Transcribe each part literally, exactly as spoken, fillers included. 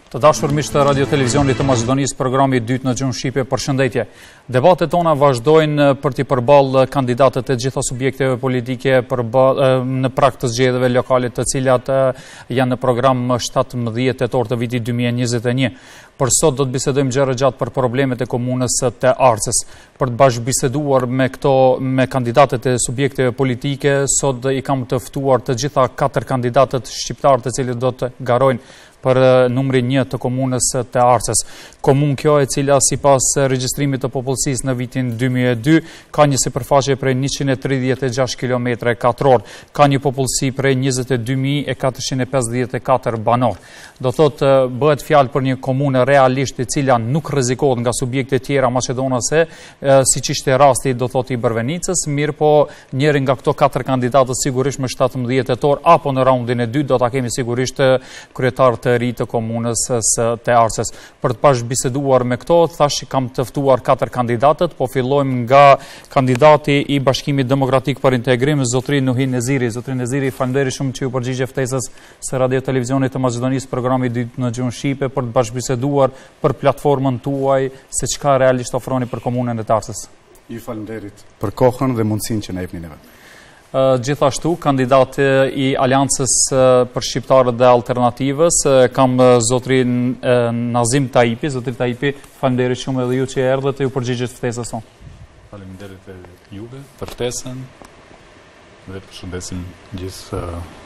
Të dashur miq të Radio Televizionit të Maqedonisë, programi i dytë në gjuhën shqipe, përshëndetje. Debatet tona vazhdojnë për t'i përballë kandidatët e gjitha subjekteve politike në prag të zgjedhjeve lokale, të cilat janë në program më shtatëmbëdhjetë tetor të vitit dy mijë e njëzet e një. Për sot do të bisedojmë gjëra gjatë për problemet e komunës të Arcës. Për të bashkëbiseduar me këto me kandidatët e subjekteve politike, sot i kam të ftuar të gjitha katër kandidatët shqiptar të cilët do të garojnë për numrin një të komunës të Arcës. Komunë kjo e cila sipas regjistrimit të popullsisë në vitin dy mijë e dy ka një sipërfaqe prej njëqind e tridhjetë e gjashtë kilometra katror, ka një popullsi prej njëzet e dy mijë e katërqind e pesëdhjetë e katër banor. Do thotë bëhet fjalë për një komunë realisht e cila nuk rrezikohet nga subjekte tjera maqedonase, siç ishte rasti do thotë i Brvenicës, mirë po njëri nga këto katër kandidatë sigurisht më shtatëmbëdhjetë tetor apo në raundin e dytë do ta kemi sigurisht kryetar të ri të komunës të Arcës. Për të bashkëbiseduar me këto, thash kam të ftuar katër kandidatët, po fillojmë nga kandidati i Bashkimit Demokratik për Integrim, zotri Nuhi Neziri. Zotri Neziri, faleminderit shumë që ju përgjigje ftesës së Radio Televizionit të Maqedonisë, programi i dytë në gjuhën shqipe, për të bashkëbiseduar për platformën tuaj se çka realisht ofroni për komunën e Arcës. Ju faleminderit për kohën dhe mundësinë që na jepni neve. Gjithashtu, kandidat i Aleancës për Shqiptarët dhe Alternativës, kam zotrin Nazim Taipi. Zotri Taipi, faleminderit shumë edhe ju që erdhët dhe ju përgjigjet ftesës sonë. Faleminderit edhe juve për ftesën dhe përshëndesim gjithë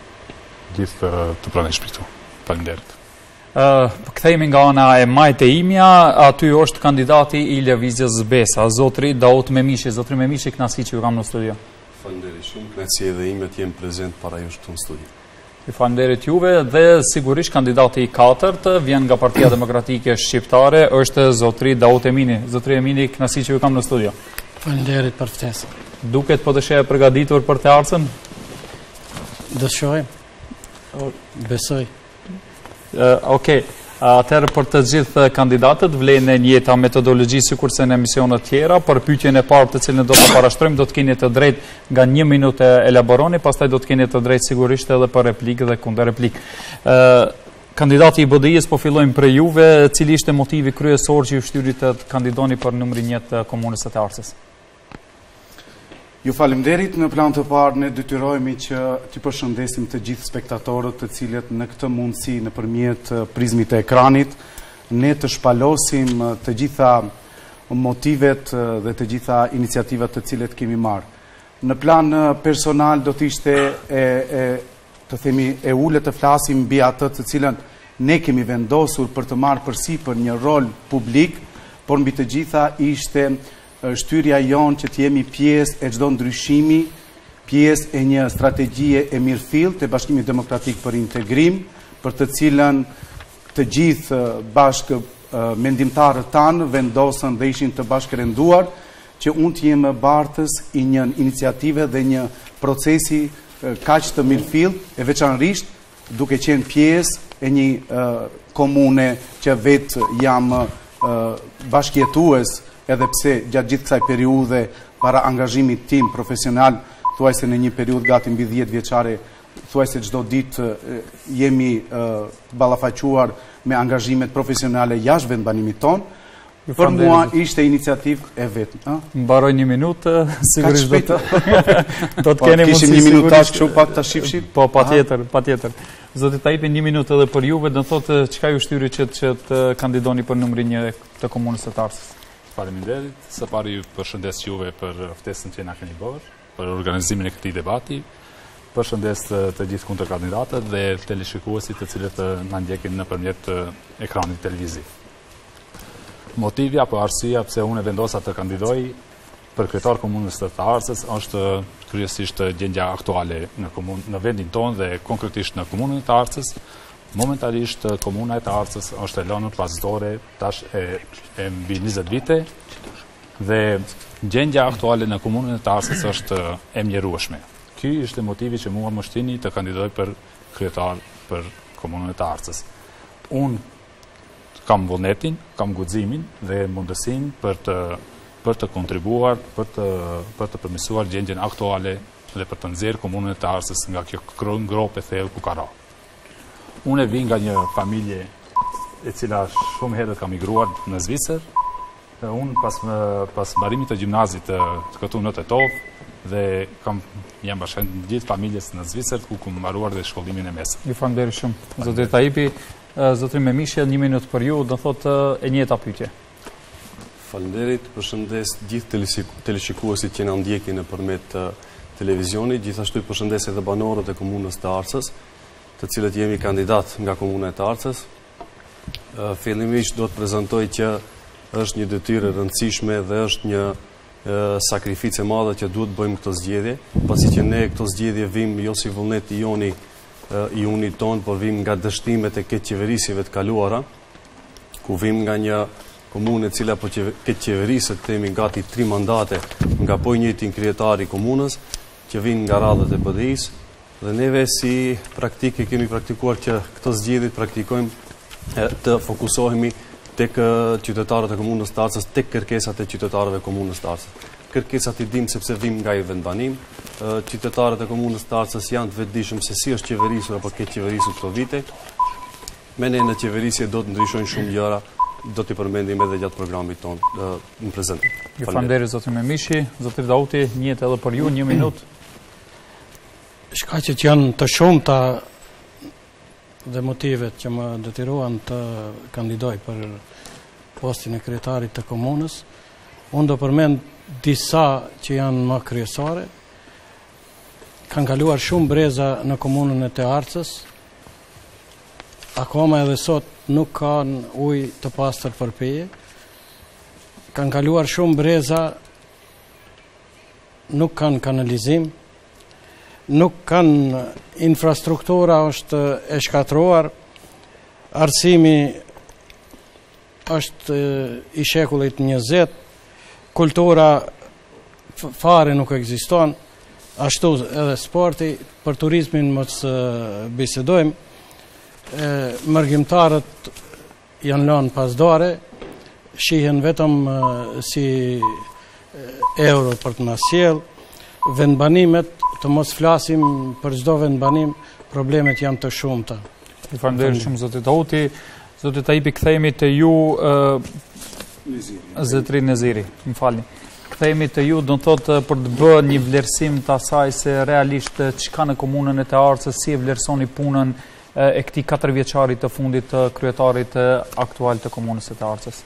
gjithë të pranoj shpirtu. Faleminderit. Kthehemi nga ana e majt e imja, aty është kandidati i Lëvizjes Besa, zotri Daut Memishi. Zotri Memishi, kënaqësi që ju kam në studio. Faleminderit shumë, kënaqësi edhe ime të jem prezent para jush këtu në studio. Faleminderit juve dhe sigurisht kandidati i katërt vjen nga Partia Demokratike Shqiptare, është zotri Daut Emini. Zotri Emini, kënaqësi që ju kam në studio. Faleminderit për ftesën. Duket po të sheh e përgatitur për të Arcën? Do shohim. Besoj. Okej. Atëherë për të gjithë kandidatët vlen e njëjta metodologji sikurse në emisionet tjera. Për pyetjen e parë të cilën do ta parashtrojmë do të keni të drejtë nga një minutë elaboroni, pastaj do të keni të drejtë sigurisht edhe për replikë dhe kundër replikë. Kandidati i B D I-s, po fillojmë për juve, cili ishte motivi kryesor që ju shtyri të kandidoni për numrin një të komunës së Arcës? Ju faleminderit. Në plan të parë ne detyrohemi që t'i përshëndesim të gjithë spektatorët të cilët në këtë mundësi nëpërmjet prizmit të ekranit ne të shpalosim të gjitha motivet dhe të gjitha iniciativat të cilët kemi marrë. Në plan personal do të ishte e, e të themi e ulët të flasim mbi atë të cilën ne kemi vendosur për të marrë përsipër një rol publik, por mbi të gjitha ishte shtyrja jonë që t'jemi pjesë e çdo ndryshimi, pjesë e një strategjie e mirëfillt të Bashkimit Demokratik për Integrim, për të cilën të gjithë bashkë mendimtarët tanë vendosën dhe ishin të bashkërenduar që unë t'jem bartës i një iniciative dhe një procesi kaq të mirëfillt e veçanërisht duke qenë pjesë e një komune që vetë jam bashkëjetues, edhe pse gjatë gjithë kësaj periudhe para angazhimit tim profesional, thuajse në një periudhë gati mbi dhjetë vjeçare, thuajse çdo ditë jemi ballafaquar me angazhimet profesionale jashtë vendbanimit ton. Për mua ishte iniciativë e vetme. Mbaroj një minutë, sigurisht do të do të keni mundësi. Kishim një minutash kështu pak ta shifshim? Po, patjetër, patjetër. Zoti Taipi, një minutë edhe për juve, do të thotë çka ju shtyri që të kandidoni për numrin një të komunës së Arcës? Faleminderit. Së pari ju përshëndes juve për ftesën që na keni bërë, për organizimin e këtij debati. Përshëndes të, të gjithë kundërkandidatët dhe teleshikuesit të cilët na ndjekin nëpërmjet ekranit televiziv. Motivi apo arsyeja pse unë vendosa të kandidoj për kryetar komunës së Arcës është kryesisht gjendja aktuale në komunë, në vendin tonë dhe konkretisht në komunën e Arcës. Momentalisht komuna e të Arcës është e lënë pazitore tash e, e mbi njëzet vite dhe gjendja aktuale në komunën e të Arcës është e mjerueshme. Ky ishte motivi që mua më shtini të kandidoj për kryetar për komunën e të Arcës. Unë kam vullnetin, kam guximin dhe mundësinë për të për të kontribuar, për të për të përmirësuar gjendjen aktuale dhe për të nxjerrë komunën e të Arcës nga kjo ngrohtë e thellë ku ka rënë. Unë e vi nga një familje e cila shumë herët ka migruar në Zvicër. Unë pas, pas mbarimit të gjimnazit të, të këtu në Tetov dhe kam, jam bashkën gjithë familjes në Zvicër, ku kam mbaruar dhe shkollimin e mesëm. Ju falenderoj shumë. Zotri Taipi, zotri Memishja, një minutë për ju, do thotë e njëjta pyetje. Falenderit, përshëndes gjithë teleshikuesit që na ndjekin nëpërmjet televizionit, gjithashtu i përshëndes edhe banorët e komunës të Arcës, të cilët jemi kandidat nga komuna e të Arcës. Fillimisht do të prezantoj që është një detyrë e rëndësishme dhe është një sakrificë e madhe që duhet bëjmë këtë zgjedhje, pasi që ne këtë zgjedhje vim jo si vullnet i joni i unit ton, por vim nga dështimet e këtë qeverisive të kaluara, ku vim nga një komunë e cila po këtë qeverisë kthehemi gati tri mandate nga po i njëjtin krijetari i komunës, që vinë nga radhët e P D I-s, dhe neve si praktike kemi praktikuar që këtë zgjedhje praktikojmë të fokusohemi tek qytetarët e komunës të Arcës, tek kërkesat e qytetarëve komunës të Arcës. Kërkesat i dim sepse vim nga i vendbanim, qytetarët e komunës të Arcës janë të vetëdijshëm se si është qeverisur apo këtë qeverisur këto vite. Me ne në qeverisje do të ndryshojnë shumë gjëra, do t'i përmendim edhe gjatë programit tonë në prezent. Ju falenderoj zotri Memishi, zotri Dauti, njët edhe për ju, një minutë. Shkaqet janë të shumta dhe motivet që më detyruan të kandidoj për postin e kryetarit të komunës. Unë do përmend disa që janë më kryesore. Kanë kaluar shumë breza në komunën e të Arcës. Akoma edhe sot nuk kanë ujë të pastër për pije. Kanë kaluar shumë breza, nuk kanë kanalizim, nuk kanë infrastruktura, është e shkatruar, arsimi është i shekullit njëzet, kultura fare nuk ekziston, ashtu edhe sporti, për turizmin mos bisedojmë, mërgjimtarët janë lënë pas dore, shihen vetëm si euro për të na sjell, vendbanimet, të mos flasim për çdo vendbanim, problemet janë të shumta. Ju falenderoj shumë zoti Dauti, zoti Taipi, kthehemi te ju zotri Neziri, më falni. Kthehemi te ju, do të thotë për të bërë një vlerësim të asaj se realisht çka në komunën e të Arcës, si e vlerësoni punën e këtij katër vjeçarit të fundit të kryetarit aktual të komunës së të Arcës.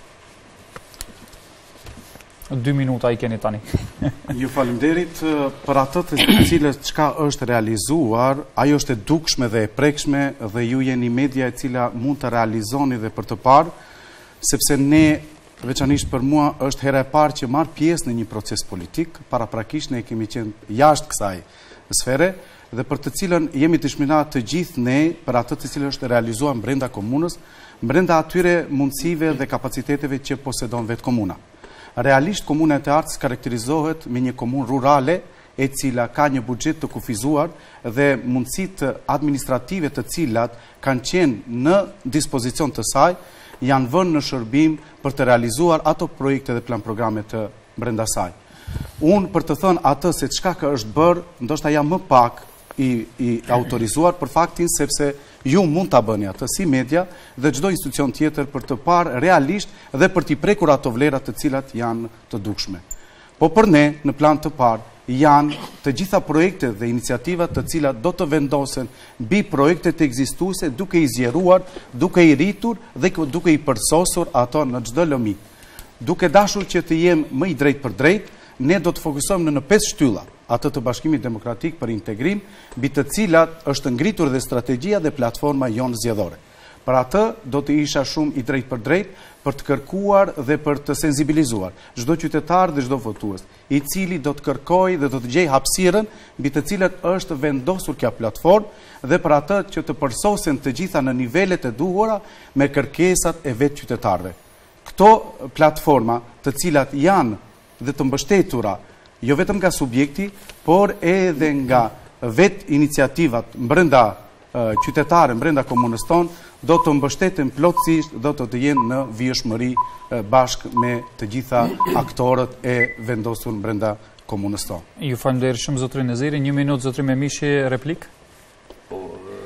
Dy minuta i keni tani. Ju falemderit për atë të cilës çka është realizuar, ajo është e dukshme dhe e prekshme dhe ju jeni media e cila mund të realizoni dhe për të parë, sepse ne, veçanisht për mua, është hera e parë që marr pjesë në një proces politik, paraprakisht ne kemi qenë jashtë kësaj sfere, dhe për të cilën jemi të shminat të gjithë ne për atë të cilën është realizuar brenda komunës, brenda atyre mundësive dhe kapaciteteve që posedon vetë komuna. Realisht, komuna e të Arcës karakterizohet me një komunë rurale, e cila ka një buxhet të kufizuar dhe mundësitë administrative të cilat kanë qenë në dispozicion të saj, janë vënë në shërbim për të realizuar ato projekte dhe plan programe të brenda saj. Unë për të thënë atë se çka ka është bërë, ndoshta jam më pak i, i autorizuar për faktin sepse ju mund ta bëni atë si media dhe çdo institucion tjetër për të parë realisht dhe për t'i prekur ato vlerat të cilat janë të dukshme. Po për ne, në plan të parë, janë të gjitha projekte dhe iniciativat të cilat do të vendosen mbi projektet ekzistuese duke i zgjeruar, duke i rritur dhe duke i përsosur ato në çdo lëmi. Duke dashur që të jem më i drejt për drejt, ne do të fokusohemi në pesë shtylla, atë të Bashkimit Demokratik për Integrim, mbi të cilat është ngritur dhe strategjia dhe platforma jonë zgjedhore. Për atë do të isha shumë i drejt për drejt për të kërkuar dhe për të sensibilizuar çdo qytetar dhe çdo votues, i cili do të kërkojë dhe do të gjejë hapësirën mbi të cilat është vendosur kjo platformë dhe për atë që të përsosen të gjitha në nivelet e duhura me kërkesat e vetë qytetarëve. Këto platforma, të cilat janë dhe të mbështetura jo vetëm nga subjekti, por edhe nga vetë iniciativat brenda qytetare, brenda komunës tonë, do të mbështeten plotësisht, do të të jenë në vijshmëri bashkë me të gjitha aktorët e vendosur brenda komunës tonë. Ju falenderoj shumë zotri Neziri, një minutë zotri Memishi, replik. Po, nga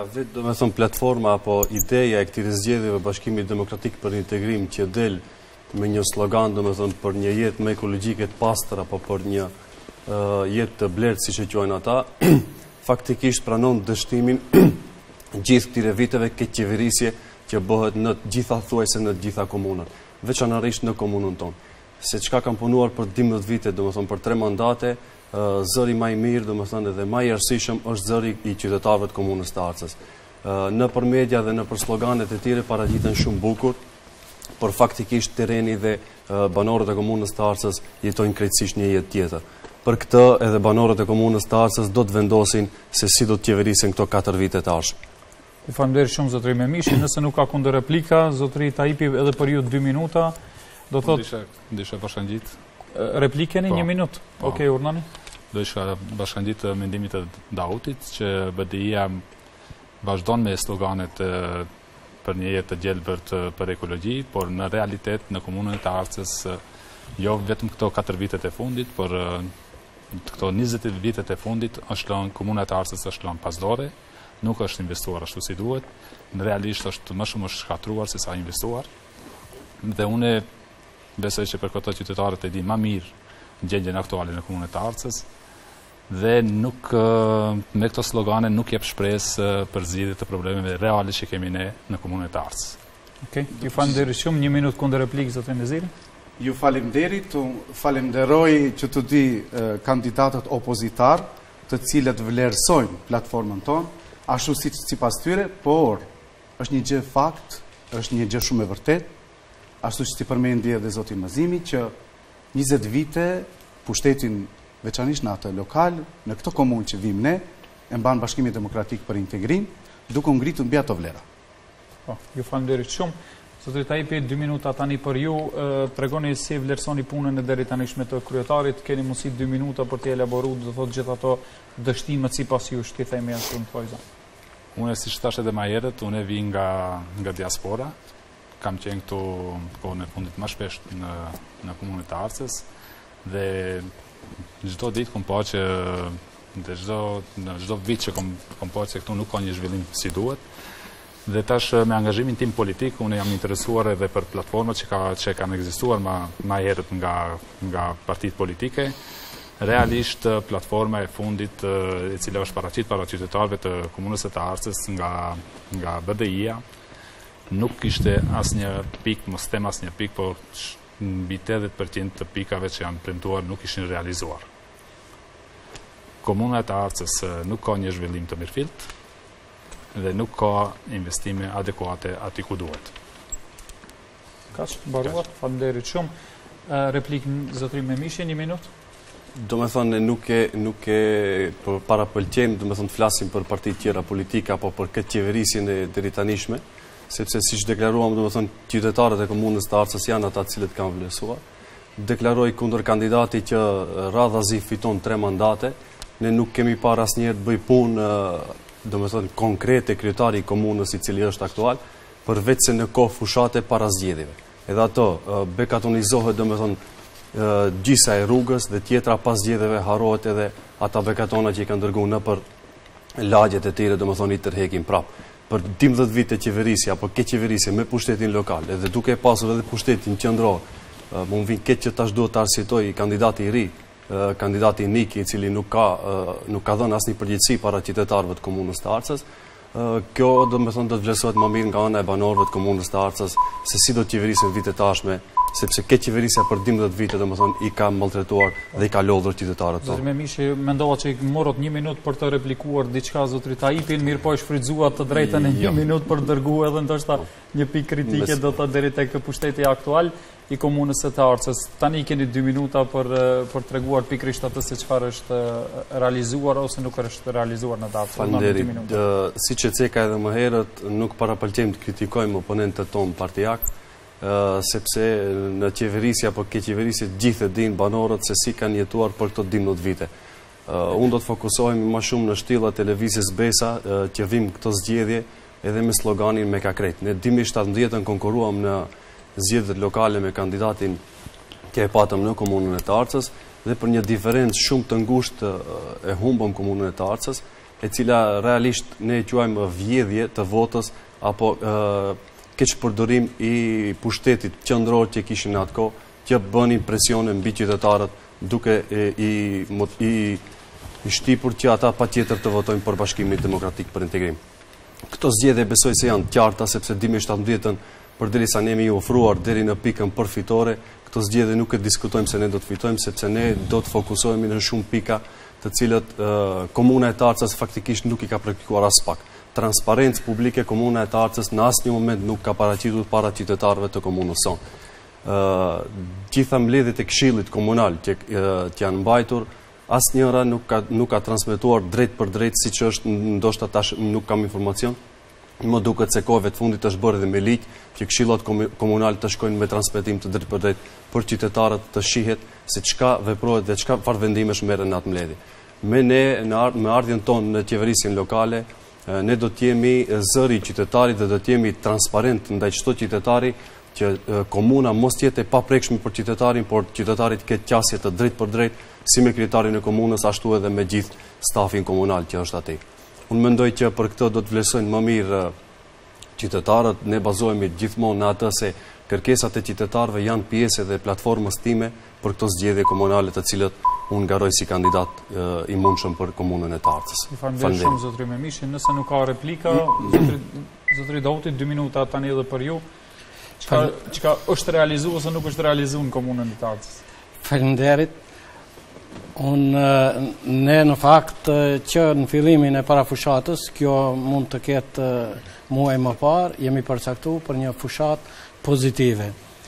Nga vetë do me thëmë platforma apo ideja e këtij zgjedhjeve Bashkimit Demokratik për Integrim që del me një slogan do me thëmë për një jetë më ekologjike të pastër apo për një uh, jetë të blertë si që quajnë ata, faktikisht pranon dështimin gjithë këtyre viteve këtë qeverisje që bëhet në gjitha thuajse në gjitha komunat, veçanërisht në komunën tonë. Se çka kam punuar për dimdhjetë vite, do me thëmë për tre mandate, uh, zëri më i mirë, do me thënë edhe më i arsyeshëm është zëri i qytetarëve të komunës të Arcës. Uh, në për media dhe në për sloganet e tjere paraqiten shumë bukur, por faktikisht tereni dhe uh, banorët e komunës të Arcës jetojnë krejtësisht një jetë tjetër. Për këtë edhe banorët e komunës të Arcës do të vendosin se si do të qeverisen këto katër vite të ardhshme. Ju falenderoj shumë zotëri Memishi, nëse nuk ka kundër replika, zotëri Taipi edhe për ju dy minuta, do thot Disha bashkangjit. Replikeni një minutë. Okej, urnani. Do isha bashkangjit mendimit të Dautit që B D I-ja vazhdon me sloganet për një jetë të gjelbërt për ekologji, por në realitet në komunën e Arcës jo vetëm këto katër vitet e fundit, por këto njëzet vitet e fundit është lënë komuna e Arcës është lënë pasdore, nuk është investuar ashtu si duhet, në realisht është më shumë është shkatruar se sa investuar. Dhe une besoj që për këto qytetarët e di më mirë gjendjen aktuale në komunën e Arcës dhe nuk me këto slogane nuk jep shpresë për zgjidhje të problemeve reale që kemi ne në komunën e Arcës. Okej, ju falenderoj shumë, një minutë kundër replikë zotëri Neziri. Ju falemderit, falemderoj që të di eh, kandidatët opozitar të cilët vlerësojnë platformën tonë, ashtu si sipas tyre, por është një gjë fakt, është një gjë shumë e vërtetë, ashtu që si përmendi edhe zoti Mazimi, që njëzet vite pushtetin veçanisht në atë lokal, në këto komunë që vim ne, e mban Bashkimi Demokratik për Integrim, duke ngritur mbi ato vlera. Po, ju falenderoj shumë. Zotëri Taipi, dy minuta tani për ju, tregoni si vlerësoni punën e deri tanishme të kryetarit, keni mundësi dy minuta për të elaboruar, do thotë gjithë ato dështimet sipas jush, ti themi ashtu në fojza. Unë siç thash edhe më herët, unë vi nga nga diaspora. Kam qenë këtu kohën e fundit më shpesh në në komunën e Arcës dhe çdo ditë kom pa që dhe çdo në çdo vit që kom kom pa që këtu nuk ka një zhvillim si duhet. Dhe tash me angazhimin tim politik unë jam interesuar edhe për platformat që ka që kanë ekzistuar më më herët nga nga partitë politike. Realisht platforma e fundit e cila është paraqit para qytetarëve të komunës së Arcës nga nga B D I-ja nuk kishte asnjë pikë, mos them asnjë pikë, por mbi tetëdhjetë përqind të pikave që janë premtuar nuk ishin realizuar. Komuna e Arcës nuk ka një zhvillim të mirëfillt dhe nuk ka investime adekuate aty ku duhet. Kaq mbaruar, faleminderit shumë. Replikë zotëri Memishi, një minutë. Do me thonë nuk e nuk e për para pëlqejmë, do me thonë flasim për partitë tjera politike apo për këtë qeverisjen e deritanishme, sepse siç deklaruam, do me thonë qytetarët e komunës të Arcës janë ata të cilët kanë vlerësuar. Deklaroj kundër kandidati që radhazi fiton tre mandate, ne nuk kemi parë asnjëherë të bëj punë, do me thonë konkrete kryetari i komunës i cili është aktual, përveç se në kohë fushate para zgjedhjeve. Edhe ato bekatonizohet, do me thonë gjisa e rrugës dhe tjetra pas zgjedhjeve harohet edhe ata bekatona që i kanë dërguar në për lagjet e tyre, do me thonë i tërhekin prapë. Për dimdhjetë vite qeverisja, apo ke qeverisje me pushtetin lokal, edhe duke pasur edhe pushtetin qendror, më vjen keq që tash duhet të arsyetoj kandidati i ri, kandidati Niki, i cili nuk ka nuk ka dhënë asnjë përgjegjësi para qytetarëve të komunës të Arcës. Kjo do me thonë do të vlerësohet më mirë nga ana e banorëve të komunës të Arcës se si do të qeverisen vitet e ardhshme, sepse ke qeverisja për dimdhjetë vite, do me thonë i ka maltretuar dhe i ka lodhur qytetarët tonë. Zotëri Memishi, mendova që i morët një minutë për të replikuar diçka zotëri Taipin, mirë po e shfrytëzua të drejtën e një minutë për dërguar edhe ndoshta një pikë kritike do të deri tek pushteti aktual i komunës së Arcës. Tani keni dy minuta për për treguar pikërisht atë se çfarë është realizuar ose nuk është realizuar në datë. Faleminderit. Siç e ceka edhe më herët, nuk parapëlqejmë të kritikojmë oponentët tonë partijak, sepse në qeverisje apo ke qeverisje gjithë e din banorët se si kanë jetuar për këto dimdhjetë vite. Unë do të fokusohemi më shumë në shtylla televizjes Besa që vim këto zgjedhje edhe me sloganin me kakret. Ne dy mijë e shtatëmbëdhjetë konkuruam në zgjedhjet lokale me kandidatin që e patëm në komunën e Arcës dhe për një diferencë shumë të ngushtë e humbëm komunën e Arcës e cila realisht ne quajmë vjedhje të votës apo keq përdorim i pushtetit qendror që kishin në atë kohë, që bënin presione mbi qytetarët duke i i i shtipur që ata patjetër të votojnë për Bashkimin Demokratik për Integrim. Këto zgjedhje besoj se janë të qarta sepse dy mijë e shtatëmbëdhjetën përderisa ne jemi ofruar deri në pikën përfitore, këto zgjedhje nuk e diskutojmë se ne do të fitojmë sepse ne do të fokusohemi në shumë pika të cilët uh, Komuna e Tarcës faktikisht nuk i ka praktikuar as pak. Transparencë publike Komuna e Tarcës në asnjë moment nuk ka paraqitur para qytetarëve të komunës sonë. Uh, gjitha mbledhjet e Këshillit Komunal që uh, janë mbajtur, asnjëra nuk ka nuk ka transmetuar drejt për drejt siç është, ndoshta tash nuk kam informacion. Më duket se kohëve të fundit është bërë dhe me ligj që këshillat komunal të shkojnë me transmetim të drejt për drejt për qytetarët të shihet se çka veprohet dhe çka farë vendimesh merren në atë mbledhje. Me ne në me ardhjen tonë në qeverisjen lokale, ne do të jemi zëri i qytetarit dhe do të jemi transparent ndaj çdo qytetari që komuna mos jetë e paprekshme për qytetarin, por qytetarit ketë qasje të drejt për drejt si me kryetarin e komunës, ashtu edhe me gjithë stafin komunal që është atij. Unë mendoj që për këtë do të vlerësojnë më mirë qytetarët, ne bazohemi gjithmonë në atë se kërkesat e qytetarëve janë pjesë edhe platformës time për këto zgjedhje komunale të cilët unë garoj si kandidat e, i mundshëm për komunën e Tarcës. Faleminderit shumë zotëri Memishi, nëse nuk ka replika, zotëri Dauti, dy minuta tani edhe për ju. Çka çka është realizuar ose nuk është realizuar në komunën e Tarcës? Faleminderit. Unë ne në fakt që në fillimin e parafushatës, kjo mund të ketë muaj më parë, jemi përcaktuar për një fushat pozitive.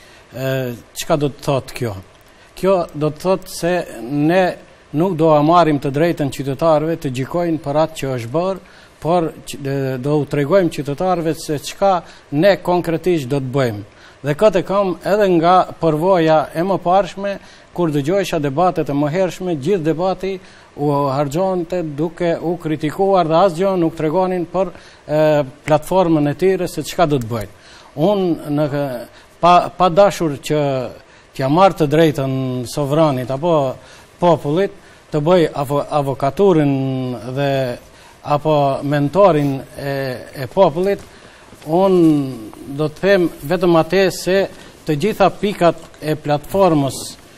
Çka do të thotë kjo? Kjo do të thotë se ne nuk do a marrim të drejtën qytetarëve të gjykojnë për atë që është bërë, por do u tregojmë qytetarëve se çka ne konkretisht do të bëjmë. Dhe këtë kam edhe nga përvoja e më parshme, kur dëgjojsha debatet e mëhershme, gjithë debati u harxhonte duke u kritikuar dhe asgjë nuk tregonin për e, platformën e tyre se çka do të bëjnë. Unë në pa, pa dashur që t'ja marr të drejtën sovranit apo popullit të bëj avo, avokaturën dhe apo mentorin e, e popullit, unë do të them vetëm atë se të gjitha pikat e platformës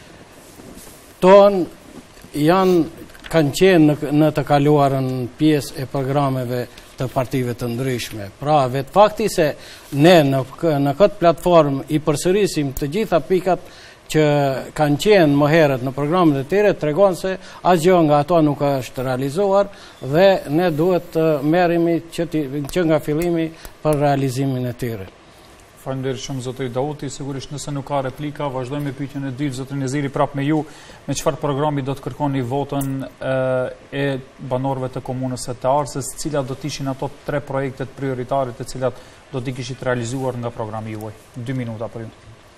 tonë janë kanë qenë në, në të kaluarën pjesë e programeve të partive të ndryshme. Pra, vetë fakti se ne në, në këtë platformë i përsërisim të gjitha pikat që kanë qenë më herët në programet e tyre, tregon se asgjë nga ato nuk është realizuar dhe ne duhet të merremi që, që nga fillimi për realizimin e tyre. Faleminderit shumë zotëri Dauti, sigurisht nëse nuk ka replika, vazhdojmë me pyetjen e dytë, zotëri Neziri, prapë me ju, me çfarë programi do të kërkoni votën e, e banorëve të komunës së Tarcës, cilat do të ishin ato tre projektet prioritare të cilat do t'i kishit realizuar nga programi juaj. Dy minuta për ju.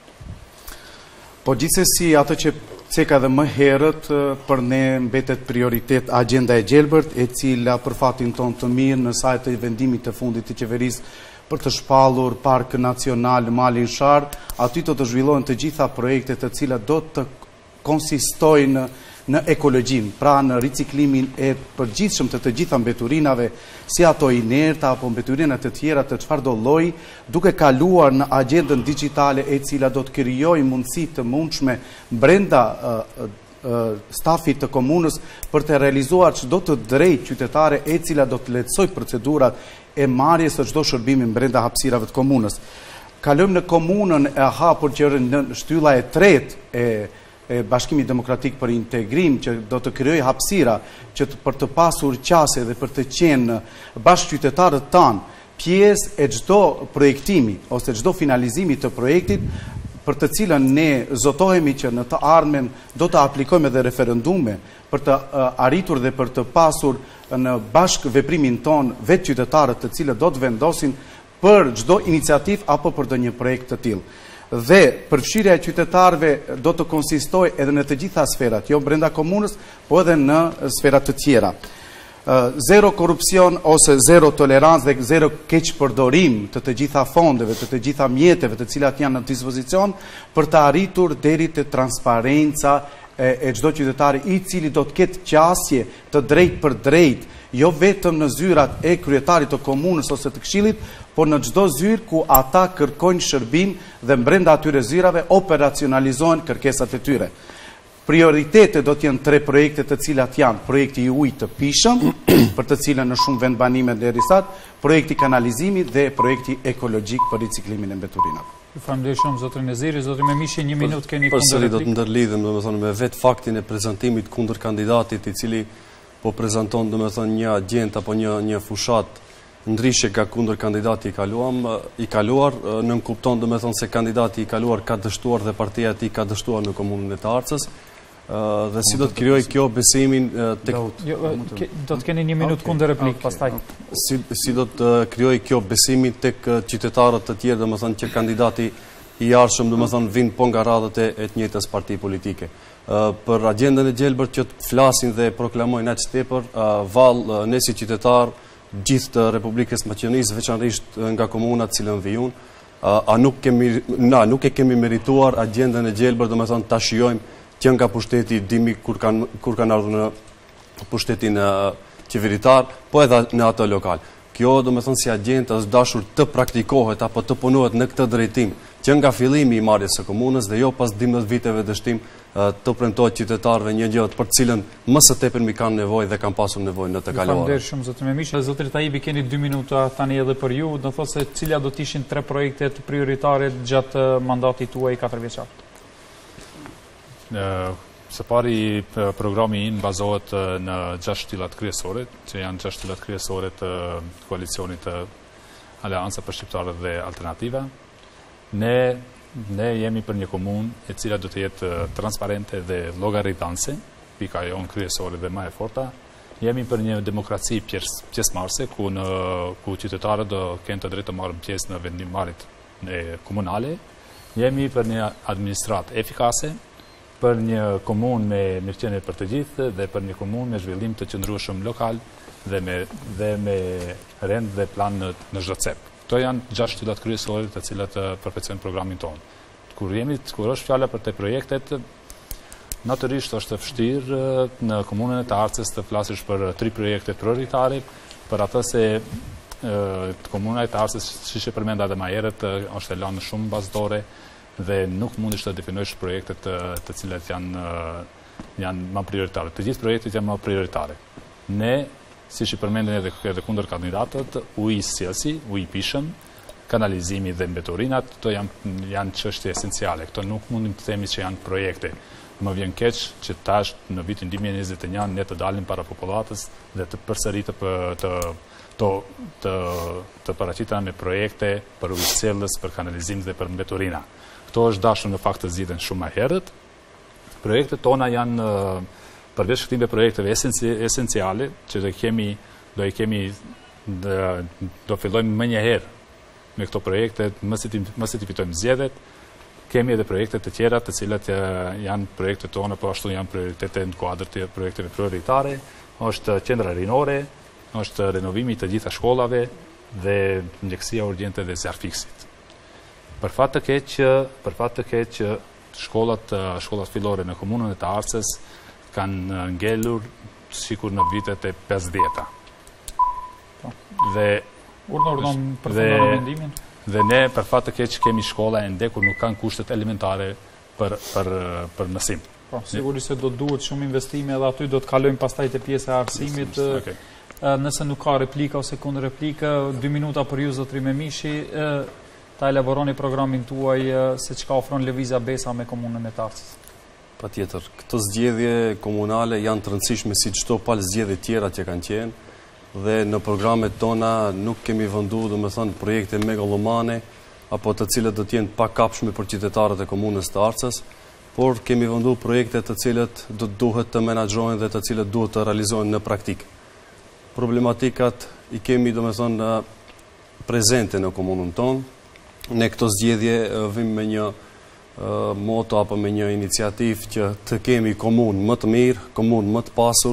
Po gjithsesi ato që ceka dhe më herët për ne mbetet prioritet agenda e Gjelbërt, e cila për fatin ton të mirë në sajt të vendimit të fundit të qeverisë për të shpallur Park Nacional Malin Shar, aty do të zhvillohen të gjitha projektet të cilat do të konsistojnë në ekologjin, pra në riciklimin e përgjithshëm të të gjitha mbeturinave, si ato inerta apo mbeturinat të tjera të çfarëdo lloji, duke kaluar në agendën digjitale e cila do të krijojë mundësi të mundshme brenda uh, uh, stafit të komunës për të realizuar çdo të drejtë qytetare e cila do të lehtësojë procedurat e marrjes së çdo shërbimi brenda hapësirave të komunës. Kalojmë në komunën e hapur që është në shtylla e tretë e e Bashkimit Demokratik për Integrim, që do të krijojë hapësira që të, për të pasur qasje dhe për të qenë bashkëqytetarët tanë pjesë e çdo projektimi ose çdo finalizimi të projektit, për të cilën ne zotohemi që në të ardhmen do të aplikojmë edhe referendume për të uh, arritur dhe për të pasur në bashkë veprimin ton vetë qytetarët të cilët do të vendosin për çdo iniciativë apo për ndonjë projekt të tillë. Dhe përfshirja e qytetarëve do të konsistojë edhe në të gjitha sferat, jo brenda komunës, po edhe në sferat të tjera. zero korupcion ose zero tolerancë dhe zero keqpërdorim të të gjitha fondeve, të të gjitha mjeteve të cilat janë në dispozicion për të arritur deri te transparenca e, e çdo qytetari i cili do të ketë qasje të drejt për drejt, jo vetëm në zyrat e kryetarit të komunës ose të këshillit, por në çdo zyrë ku ata kërkojnë shërbim dhe brenda atyre zyrave operacionalizohen kërkesat e tyre. Prioritete do t'jenë tre projekte të cilat janë projekti i ujit të pishëm, për të cilën në shumë vend banime deri sot, projekti kanalizimit dhe projekti ekologjik për riciklimin e mbeturinave. Ju falenderoj shumë zotrin Neziri, zotri Memishi, një minutë keni kundër. Përsëri do të ndërlidhem domethënë me vetë faktin e prezantimit kundër kandidatit i cili po prezanton domethënë një agjent apo një një fushat ndryshe ka kundër kandidati i kaluam, i kaluar, nën kupton domethënë se kandidati i kaluar ka dështuar dhe partia e tij ka dështuar në komunën e të Arcës. Dhe si do të krijoj kjo besimin tek do të keni një minutë kundër replik pastaj. Si si do të krijoj kjo besimin tek qytetarët të tjerë, domethënë që kandidati i arshëm domethënë vin po nga radhët e të njëjtës parti politike. Për agjendën e gjelbër që të flasin dhe proklamojnë aq tepër, vallë ne si qytetar gjithë të Republikës Maqedonisë, veçanërisht nga komuna të cilën vijun, a nuk kemi na nuk e kemi merituar agjendën e gjelbër, domethënë ta shijojmë që nga pushteti dimi kur kanë kur kanë ardhur në pushtetin qeveritar, po edhe në ato lokal. Kjo domethënë si agjent është dashur të praktikohet apo të punohet në këtë drejtim, që nga fillimi i marrjes së komunës dhe jo pas dymbëdhjetë viteve dështim të premtohet qytetarëve një gjë për cilën më së tepër mi kanë nevojë dhe kanë pasur nevojë në të kaluarën. Faleminderit shumë zotri Memish. Zotri Taibi, keni dy minuta tani edhe për ju, do thotë se cilat do të ishin tre projektet prioritare gjatë mandatit tuaj katër vjeçar. Së pari, programi in bazohet në gjashtë shtyllat kryesore, që janë gjashtë shtyllat kryesore të koalicionit të Aleanca për Shqiptarët dhe Alternativa. Ne, ne jemi për një komunë e cila do të jetë transparente dhe llogaritanse, pika jonë kryesore dhe më e forta. Jemi për një demokraci pjesëmarrëse, ku në ku qytetarët do kenë të drejtë të marrin pjesë në vendimmarrjet komunale. Jemi për një administratë efikase, për një komunë me mirëqenie për të gjithë dhe për një komunë me zhvillim të qëndrueshëm lokal dhe me dhe me rend dhe plan në në çdo cep. Këto janë gjashtë shtyllat kryesore të cilat përfaqësojnë programin tonë. Kur jemi kur është fjala për te projektet, natyrisht është vështirë në komunën e të Arcës të flasësh për tri projekte prioritare, për atë se komuna e të Arcës, siç e përmenda edhe më herët, është e lënë shumë bazdore dhe nuk mundesh të definojsh projektet të, të cilat janë, janë më prioritare. Të gjithë projektet janë më prioritare. Ne, siç i përmendën edhe, edhe kundër kandidatët, uji sjellsi, uji i pishëm, kanalizimi dhe mbeturinat, këto janë, janë çështje esenciale. Këto nuk mundim të themi që janë projekte. Më vjen keq që tash në vitin dy mijë e njëzet e një ne të dalim para popullatës dhe të përsëritë për të të të, të paraqiten me projekte për ujësjellës, për kanalizim dhe për mbeturina. Këto është dashur në fakt të zgjidhen shumë më herët. Projektet tona janë përveç këtyre projekteve esenciale që do kemi do i kemi do, do fillojmë më një herë me këto projekte, më si më si të fitojmë zgjedhjet. Kemi edhe projekte të tjera të cilat janë projektet tona, po ashtu janë prioritete në kuadër të projekteve prioritare, është qendra rinore, është renovimi të gjitha shkollave dhe mjekësia urgjente dhe zjarfiksit. Për fat të keq, për fat të keq shkollat shkollat fillore në komunën e të Arcës kanë ngelur sikur në vitet e pesëdhjeta. Dhe urdhë urdhëm përfundon mendimin. Dhe ne për fat të keq kemi shkolla ende kur nuk kanë kushtet elementare për për për mësim. Po, sigurisht se do duhet shumë investime edhe aty do të kalojmë pastaj te pjesa e arsimit. Okay. Nëse nuk ka replika ose kundër replika, dy minuta për ju zotri Memishi, ta elaboroni programin tuaj se çka ofron Lëvizja Besa me komunën e Arcës. Patjetër, këto zgjedhje komunale janë të rëndësishme si çdo palë zgjedhje tjera që kanë qenë dhe në programet tona nuk kemi venduar domethënë projekte megalomane apo të cilët do të jenë pa kapshme për qytetarët e komunës të Arcës, por kemi venduar projekte të cilët do të duhet të menaxhohen dhe të cilët duhet të realizohen në praktikë. Problematikat i kemi domethënë prezente në komunën tonë. Ne këto zgjedhje vim me një uh, moto apo me një iniciativë që të kemi komunë më të mirë, komunë më të pasur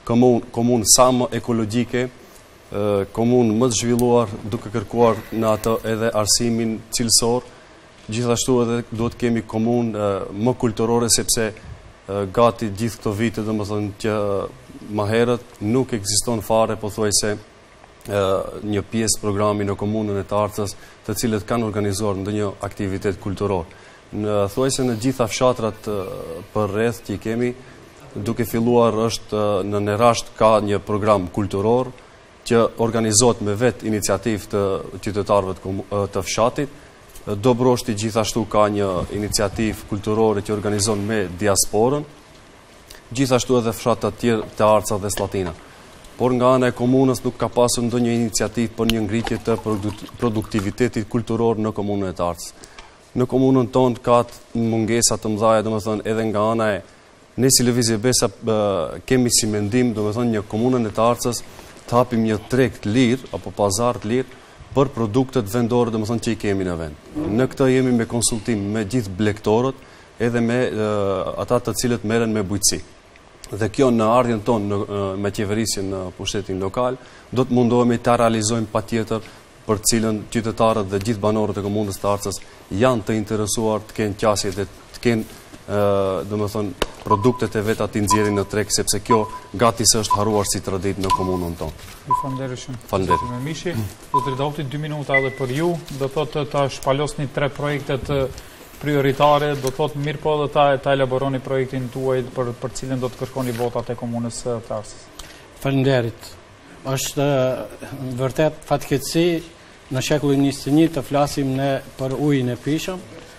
komunë sa më ekologjike, komunë më të zhvilluar, duke kërkuar në atë edhe arsimin cilësor. Gjithashtu edhe duhet kemi komunë më kulturore, sepse gati gjithë këto vite, dhe më thënë që më herët nuk ekziston fare, po thuaj se një pjesë programi në komunën e të Arcës, të cilët kanë organizuar ndonjë aktivitet kulturor. Në thuaj se në gjitha fshatrat për rreth që i kemi, duke filluar është në Nerasht ka një program kulturor që organizohet me vetë iniciativë të qytetarëve të fshatit. Dobroshti gjithashtu ka një iniciativë kulturore që organizon me diasporën, gjithashtu edhe fshatat tjerë të Arca dhe Slatina. Por nga ana e komunës nuk ka pasur ndonjë iniciativë për një ngritje të produktivitetit kulturor në komunën e të Arcës. Në komunën tonë ka mungesa të mëdha, domethënë edhe nga ana e ne si Lëvizje Besa kemi si mendim, domethënë një komunën e të Arcës të hapim një treg të lirë apo pazar të lirë për produktet vendore, domethënë që i kemi në vend. Në këtë jemi me konsultim me gjithë blegtorët, edhe me ata të cilët merren me bujqësi. Dhe kjo në ardhjen tonë me qeverisjen në pushtetin lokal, do të mundohemi ta realizojmë patjetër, për cilën qytetarët dhe gjithë banorët e komunës të Arcës janë të interesuar të kenë qasje dhe të kenë domethënë produktet e veta të nxjerrin në treg, sepse kjo gati së është haruar si traditë në komunën tonë. Ju falenderoj shumë. Faleminderit. Me mishi, do të ridhofti dy minuta edhe për ju, do thotë ta shpalosni tre projektet prioritare, do thotë mirë po dhe ta, ta elaboroni projektin tuaj për, për cilën do të kërkoni votat e komunës të Arcës. Faleminderit. Është vërtet fatkeqësi në shekullin njëzet e një të flasim ne për ujin e pishëm.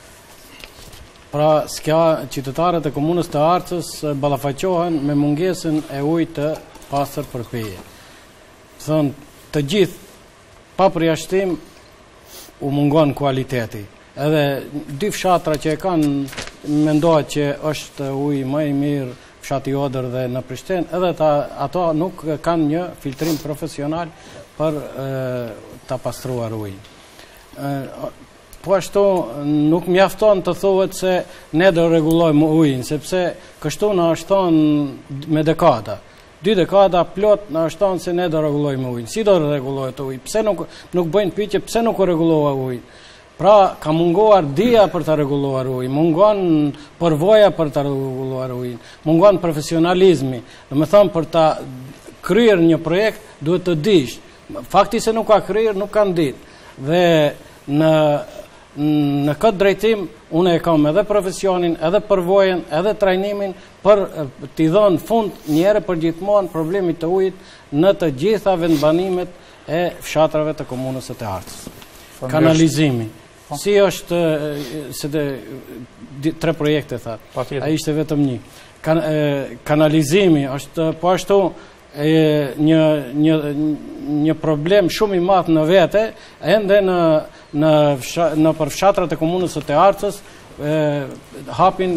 Pra, s'ka qytetarët e komunës të Arcës ballafaqohen me mungesën e ujit të pastër për pije. Thënë, të gjithë pa përjashtim u mungon kualiteti. Edhe dy fshatra që e kanë mendohet që është uji më i mirë, fshati Odër dhe në Prishtinë, edhe ta, ato nuk kanë një filtrim profesional për e, ta pastruar ujin. Po ashtu nuk mjafton të thuhet se ne do rregullojmë ujin, sepse kështu na shton me dekada. Dy dekada plot na shton se ne do rregullojmë ujin. Si do rregullohet uji? Pse nuk nuk bëjnë pyetje pse nuk u rregullova uji? Pra, ka munguar dia për të rregulluar ujin, mungon përvoja për të rregulluar ujin, mungon profesionalizmi. Do të thonë për ta kryer një projekt duhet të dish. Fakti se nuk ka kryer, nuk kanë ditë. Dhe në në këtë drejtim unë e kam edhe profesionin, edhe përvojën, edhe trajnimin për t'i dhënë fund një herë për gjithmonë problemit të ujit në të gjitha vendbanimet e fshatrave të komunës së Arcës. Kanalizimi. Si është se de, tre projekte thatë. Ai ishte vetëm një. Kan, e, kanalizimi është po ashtu e, një një një problem shumë i madh në vete, ende në në fsha, në për fshatrat e komunës së Arcës e, hapin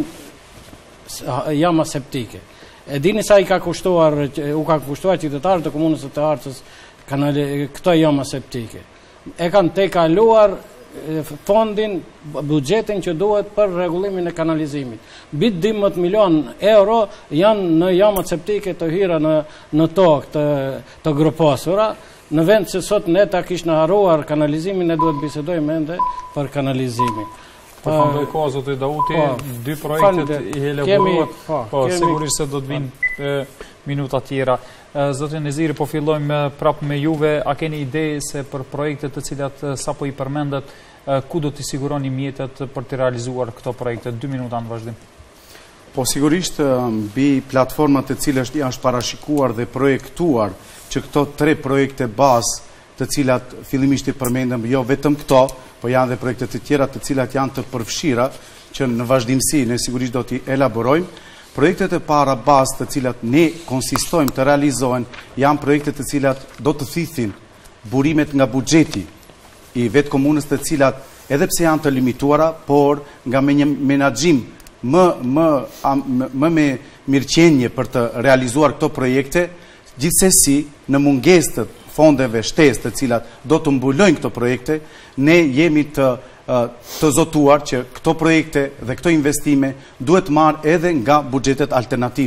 jama septike. E dini sa i ka kushtuar u ka kushtuar qytetarët e komunës së Arcës kanali këto jama septike. E kanë tejkaluar fondin, buxhetin që duhet për rregullimin e kanalizimit. Mbi dymbëdhjetë milion euro janë në jamat septike të hira në në tokë të, të groposura. Në vend se sot ne ta kishna harruar kanalizimin, ne duhet bisedojmë ende për kanalizimin. Po fundoj koha zoti Dauti, dy projektet i elaboruat, po, po sigurisht se do të vinë minuta tjera. Zotin Neziri, po fillojmë prapë me juve, a keni ide se për projektet të cilat sapo i përmendet, ku do t'i siguroni mjetet për të realizuar këto projekte? Dy minuta në vazhdim. Po sigurisht mbi platformat të cilës janë parashikuar dhe projektuar që këto tre projekte bazë të cilat fillimisht i përmendëm, jo vetëm këto, po janë dhe projekte të tjera të cilat janë të përfshira, që në vazhdimsi ne sigurisht do t'i elaborojmë. Projektet e para bazë të cilat ne konsistojmë të realizohen janë projekte të cilat do të thithin burimet nga buxheti i vetë komunës, të cilat edhe pse janë të limituara, por nga me një menaxhim më më më me mirëqenie për të realizuar këto projekte, gjithsesi në mungesë të fondeve shtesë të cilat do të mbulojnë këto projekte, ne jemi të të zotuar që këto projekte dhe këto investime duhet marrë edhe nga buxhetet alternative.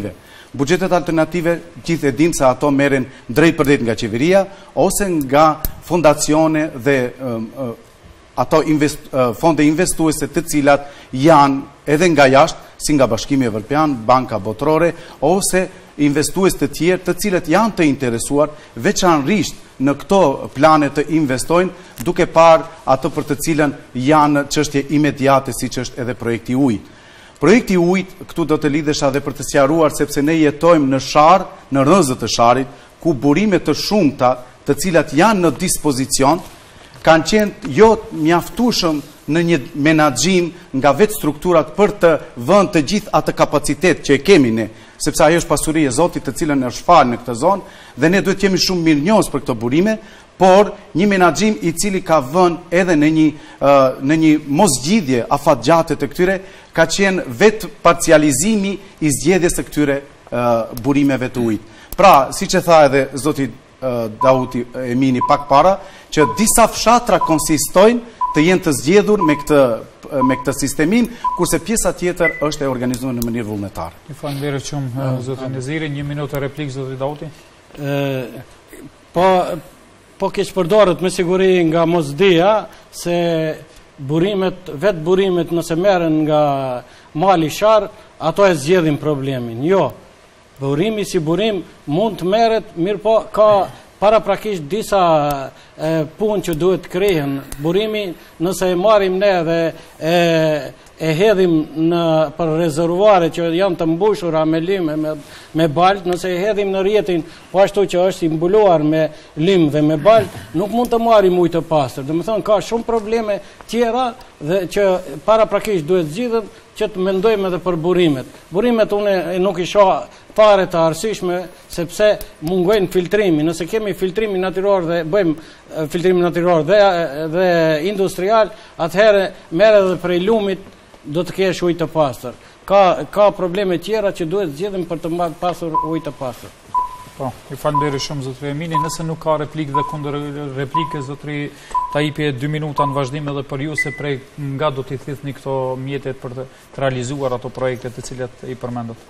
Buxhetet alternative gjithë e dim se ato merren drejt për drejt nga qeveria ose nga fondacione dhe um, uh, ato invest, uh, fonde investuese të cilat janë edhe nga jashtë, si nga Bashkimi Evropian, Banka Botërore, ose investues të tjerë të cilët janë të interesuar veçanërisht në këto plane të investojnë, duke parë ato për të cilën janë çështje imediate, siç është edhe projekti ujit. Projekti ujit, këtu do të lidhesha edhe për të sqaruar, sepse ne jetojmë në shar, në rrëzët të sharit, ku burime të shumta, të cilat janë në dispozicion, kanë qenë jo mjaftueshëm në një menaxhim nga vetë strukturat për të vënë të gjithë atë kapacitet që e kemi ne, sepse ajo është pasuri e Zotit të cilën është falë në këtë zonë, dhe ne duhet jemi shumë mirënjohës për këto burime, por një menaxhim i cili ka vënë edhe në një, uh, në një mosgjidhje afatgjate të këtyre, ka qenë vetë parcializimi i zgjedhjes së këtyre uh, burimeve të ujit. Pra, siç e tha edhe Zoti uh, Dauti Emini pak para, që disa fshatra konsistojnë të jenë të zgjedhur me këtë me këtë sistemim, kurse pjesa tjetër është e organizuar në mënyrë vullnetare. Ju falenderoj shumë Zoti Neziri, një minutë replikë Zoti Dauti. Ë po po keq përdoret me siguri nga mosdia se burimet, vetë burimet nëse merren nga mali shar, ato e zgjedhin problemin. Jo. Burimi si burim mund të merret, mirë po ka paraprakisht disa e, punë që duhet krehen. Burimi, nëse e marrim ne dhe e, e hedhim në për rezervuare që janë të mbushura me lime, me, me balt, nëse e hedhim në rjetin po ashtu që është i mbuluar me lim dhe me balt, nuk mund të marrim ujë të pastër. Do të thonë ka shumë probleme tjera dhe që paraprakisht duhet zgjidhen, që të mendojmë edhe për burimet. Burimet unë nuk i shoh fare të arsyeshme, sepse mungojnë filtrimi. Nëse kemi filtrimin natyror dhe bëjmë filtrimin natyror dhe, dhe industrial, atëherë merr edhe prej lumit do të kesh ujë të pastër. Ka, ka probleme tjera që duhet zgjedhim për të pasur ujë të pastër. Po, ju falenderoj shumë Zotri Emini, nëse nuk ka replikë dhe kundër replike, Zotri Taipi, dy minuta në vazhdim edhe për ju, se prej nga do t'i thithni këto mjetet për të, të realizuar ato projekte të cilat i përmendët.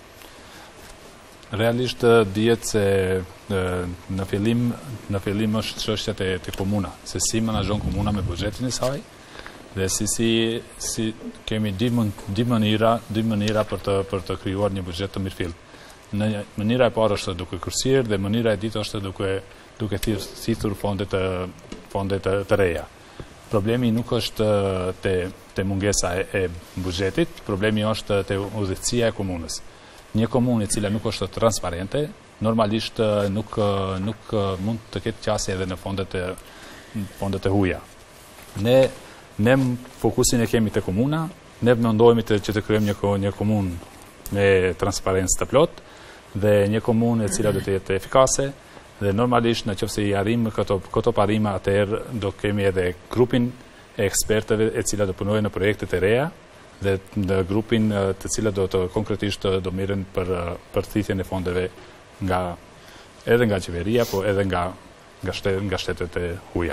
Realisht dihet se në fillim në fillim është çështja te, te komuna, se si menaxhon komuna me buxhetin e saj dhe si si si kemi dy dy mënyra, dy mënyra për të për të krijuar një buxhet të mirëfillt. Në mënyra e parë është duke kursyer dhe mënyra e dytë është duke duke thithur fonde të fonde të, të reja. Problemi nuk është te te mungesa e, e buxhetit, problemi është te udhëheqësia e komunës. Një komunë e cila nuk është transparente, normalisht nuk nuk mund të ketë qasje edhe në fondet e fondet e huaja. Ne ne fokusin e kemi te komuna, ne mendohemi të që të krijojmë një një komunë me transparencë të plotë dhe një komunë e cila do të jetë efikase dhe normalisht nëse i arrijmë këto këto parime, atëherë do kemi edhe grupin e ekspertëve e cila do punojnë në projektet e reja dhe në grupin të cilët do të konkretisht do mirën për për thithjen e fondeve nga edhe nga qeveria, po edhe nga nga shtetet nga shtetet e huaja.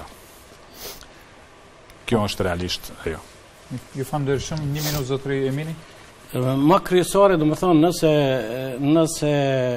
Kjo është realisht ajo. Ju falenderoj shumë, një minutë Zotri Emini. Më kryesore, do të thonë, nëse nëse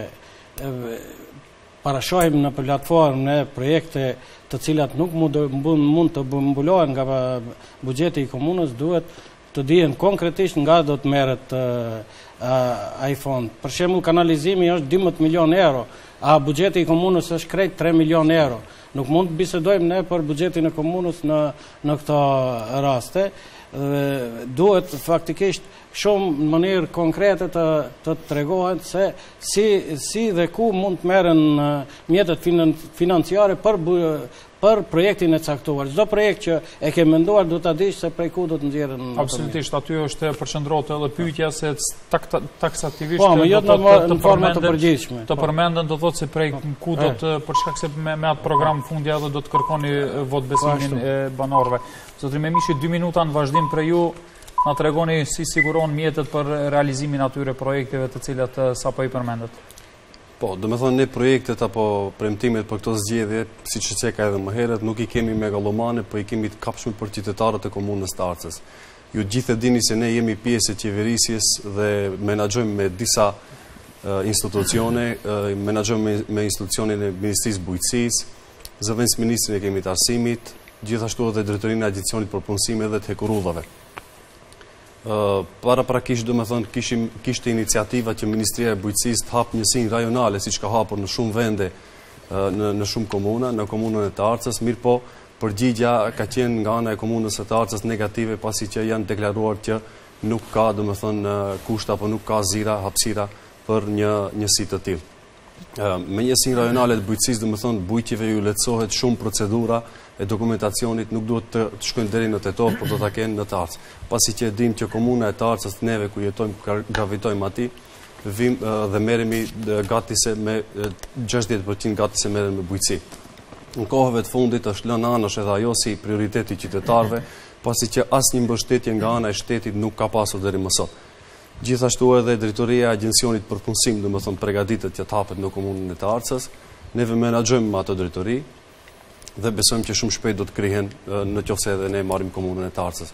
parashohim në platformë në projekte të cilat nuk mund mund të mbulohen nga buxheti i komunës, duhet të dihen konkretisht nga do të merret ai fond. Për shembull, kanalizimi është dymbëdhjetë milionë euro, a buxheti i komunës është krejt tre milionë euro. Nuk mund të bisedojmë ne për buxhetin e komunës në në këto raste. Duhet faktikisht shumë në mënyrë konkrete të të tregohen se si si dhe ku mund të merren mjetet financiare për për projektin e caktuar. Çdo projekt që e ke menduar do ta dish se prej ku do të nxjerrën. Absolutisht, aty është përqendrohet edhe pyetja se taksativisht po, jo në, në formë të përgjithshme. Të përmenden do thotë se prej ku do të për shkak se me, me atë program fundja edhe do të kërkoni vot besimin e banorëve. Zotri Memishi, dy minuta në vazhdim për ju, na tregoni si siguron mjetet për realizimin atyre projekteve të cilat sapo i përmendët. Po, do me thonë, ne projektet apo premtimet për këto zgjedhje, si që ceka edhe më herët, nuk i kemi megalomane, po i kemi të kapshme për qytetarët e komunës të Arcës. Ju gjithë e dini se ne jemi pjesë e qeverisjes dhe menaxhojmë me disa institucione, menaxhojmë me institucionin e Ministrisë Bujqësisë, zëvendës ministrin e kemi të arsimit, gjithashtu edhe drejtorinë e adicionit për punësime dhe të hekurudhave. Para prakisht do me thënë kishte iniciativa që Ministria e Bujqësisë të hapë njësinë rajonale, si që ka hapur në shumë vende, në, në shumë komuna, në komunën e të Arcës, mirë po përgjigja ka qenë nga ana e komunës së të Arcës negative, pasi që janë deklaruar që nuk ka, do me thënë, kushta, apo nuk ka zira, hapësira për një njësi të tillë. Me njësinë rajonale të bujqësisë, do me thënë, bujqive ju lehtësohet shumë procedura e dokumentacionit, nuk duhet të, të shkojnë deri në Tetor, por do ta kenë në të Arcë. Pasi që e dim që komuna e të Arcës, neve ku jetojmë, gravitojmë aty, vim dhe merremi gati se me gjashtëdhjetë përqind gati se merrem me bujqësi. Në kohëve të fundit është lënë anësh edhe ajo si prioriteti qytetarëve, pasi që asnjë mbështetje nga ana e shtetit nuk ka pasur deri më sot. Gjithashtu edhe drejtoria e agjencionit për punësim, do të thonë, përgatitet që të hapet në komunën e të Arcës. Neve menaxhojmë ato drejtori dhe besojmë që shumë shpejt do të krihen në qoftë se edhe ne marrim komunën e të Arcës.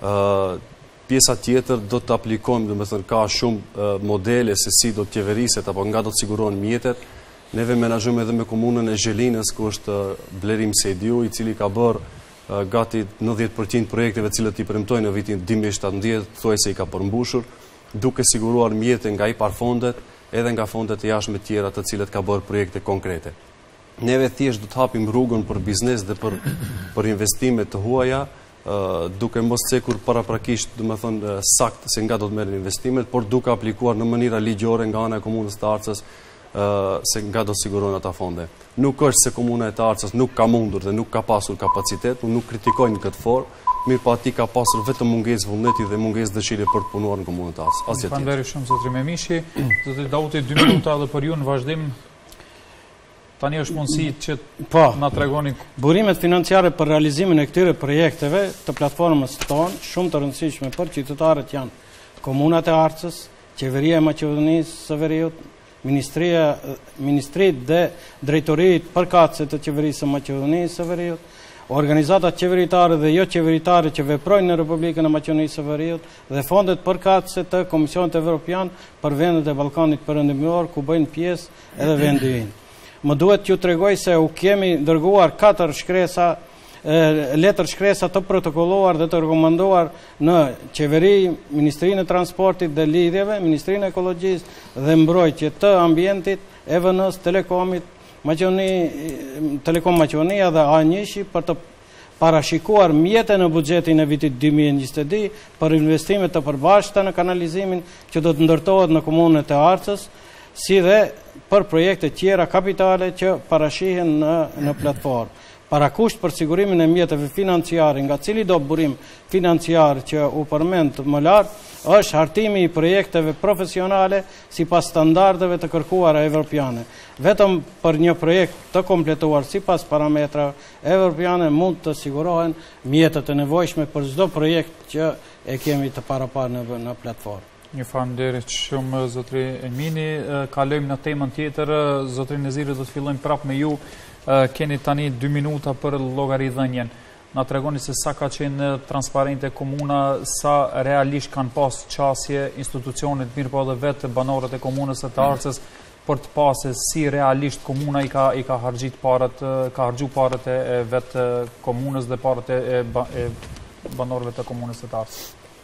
Pjesa tjetër do të aplikojmë, do të thonë, ka shumë modele se si do të qeveriset apo nga do të sigurohen mjetet. Neve menaxhojmë edhe me komunën e Zhelinës, ku është Blerim Sejdiu, i cili ka bërë gati nëntëdhjetë përqind projekteve cilët i premtojnë në vitin dy mijë e shtatëdhjetë, thuajse i ka përmbushur, duke siguruar mjete nga I P A R fondet edhe nga fondet e jashtme tjera të cilët ka bërë projekte konkrete. Neve thjesht do të hapim rrugën për biznes dhe për, për investime të huaja, uh, duke mos cekur paraprakisht, do të thonë, sakt se nga do të merren investimet, por duke aplikuar në mënyra ligjore nga ana e komunës të Arcës, uh, se nga do sigurohen ata fonde. Nuk është se komuna e të Arcës nuk ka mundur dhe nuk ka pasur kapacitet, nuk kritikojnë në këtë formë, mirë pa ati ka pasur vetëm mungesë vullneti dhe mungesë dëshire për të punuar në komunën e Arcës. Asgjë tjetër. Faleminderit shumë zotri Memishi. Zotri Dauti, dy minuta edhe për ju në vazhdim. Tani është mundësi që po, na tregoni burimet financiare për realizimin e këtyre projekteve të platformës tonë, shumë të rëndësishme për qytetarët janë komunat e Arcës, Qeveria e Maqedonisë së Veriut, Ministria, Ministrit dhe Drejtoritë përkatëse të Qeverisë së Maqedonisë së Veriut, organizatat qeveritare dhe jo qeveritare që veprojnë në Republikën e Maqedonisë së Veriut dhe fondet përkatëse të Komisionit Evropian për vendet e Ballkanit Perëndimor, ku bëjnë pjesë edhe vendi ynë. Më duhet t'ju tregoj se u kemi dërguar katër shkresa, letër shkresa të protokolluar dhe të rekomanduar në qeveri, Ministrinë e Transportit dhe Lidhjeve, Ministrinë e Ekologjisë dhe Mbrojtje të Ambientit, E V N-s, Telekomit, Maqedoni, Telekom Maqedonia dhe A një për të parashikuar mjete në buxhetin e vitit dy mijë e njëzet e dy për investime të përbashkëta në kanalizimin që do të ndërtohet në komunën e Arcës, si dhe për projekte tjera kapitale që parashihen në, në platformë. Parakusht për sigurimin e mjeteve financiare, nga cili do burim financiar që u përmend më lart, është hartimi I projekteve profesionale sipas standardeve të kërkuara evropiane. Vetëm për një projekt të kompletuar sipas parametrave evropiane mund të sigurohen mjetet e nevojshme për çdo projekt që e kemi të paraparë në, në platformë. Një faleminderit shumë zotri Emini. Kalojmë në temën tjetër. Zotri Neziri, do të fillojmë prapë me ju. Keni tani dy minuta për llogaridhënien. Na tregoni se sa ka qenë transparente komuna, sa realisht kanë pas qasje institucionet, mirë po edhe vetë banorët e komunës së të Arcës për të pasë si realisht komuna i ka i ka harxhit parat, ka harxhu parat e vetë komunës dhe parat e, e banorëve të komunës së të Arcës.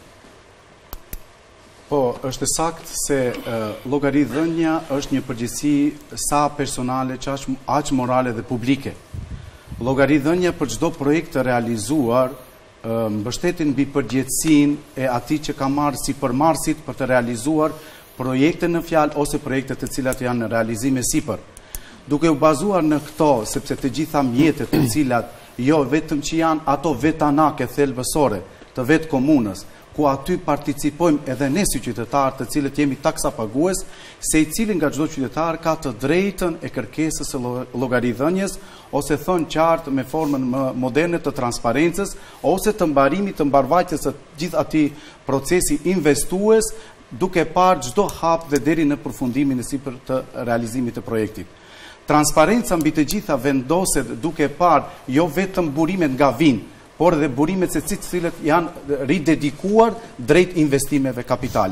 Po, është sakt se llogaridhënia është një përgjegjësi sa personale, aq morale dhe publike. Llogaridhënia për çdo projekt të realizuar mbështetin mbi përgjegjësinë e atij që ka marrë si përmarrësit për të realizuar projekte në fjalë ose projekte të cilat janë në realizim e sipër. Duke u bazuar në këto, sepse të gjitha mjetet të cilat jo vetëm që janë ato vetanake thelbësore të vetë komunës, ku aty participojmë edhe ne si qytetarë të cilët jemi taksa pagues, se I cili nga çdo qytetar ka të drejtën e kërkesës së llogaridhënies, ose thënë qartë me formën më moderne të transparencës, ose të mbarimit të mbarvajtjes së gjithë atij procesi investues, duke parë çdo hap dhe deri në përfundimin e sipër të realizimit të projektit. Transparenca mbi të gjitha vendoset duke parë jo vetëm burimet nga vijnë, por dhe burimet se cilët janë ridedikuar drejt investimeve kapitale.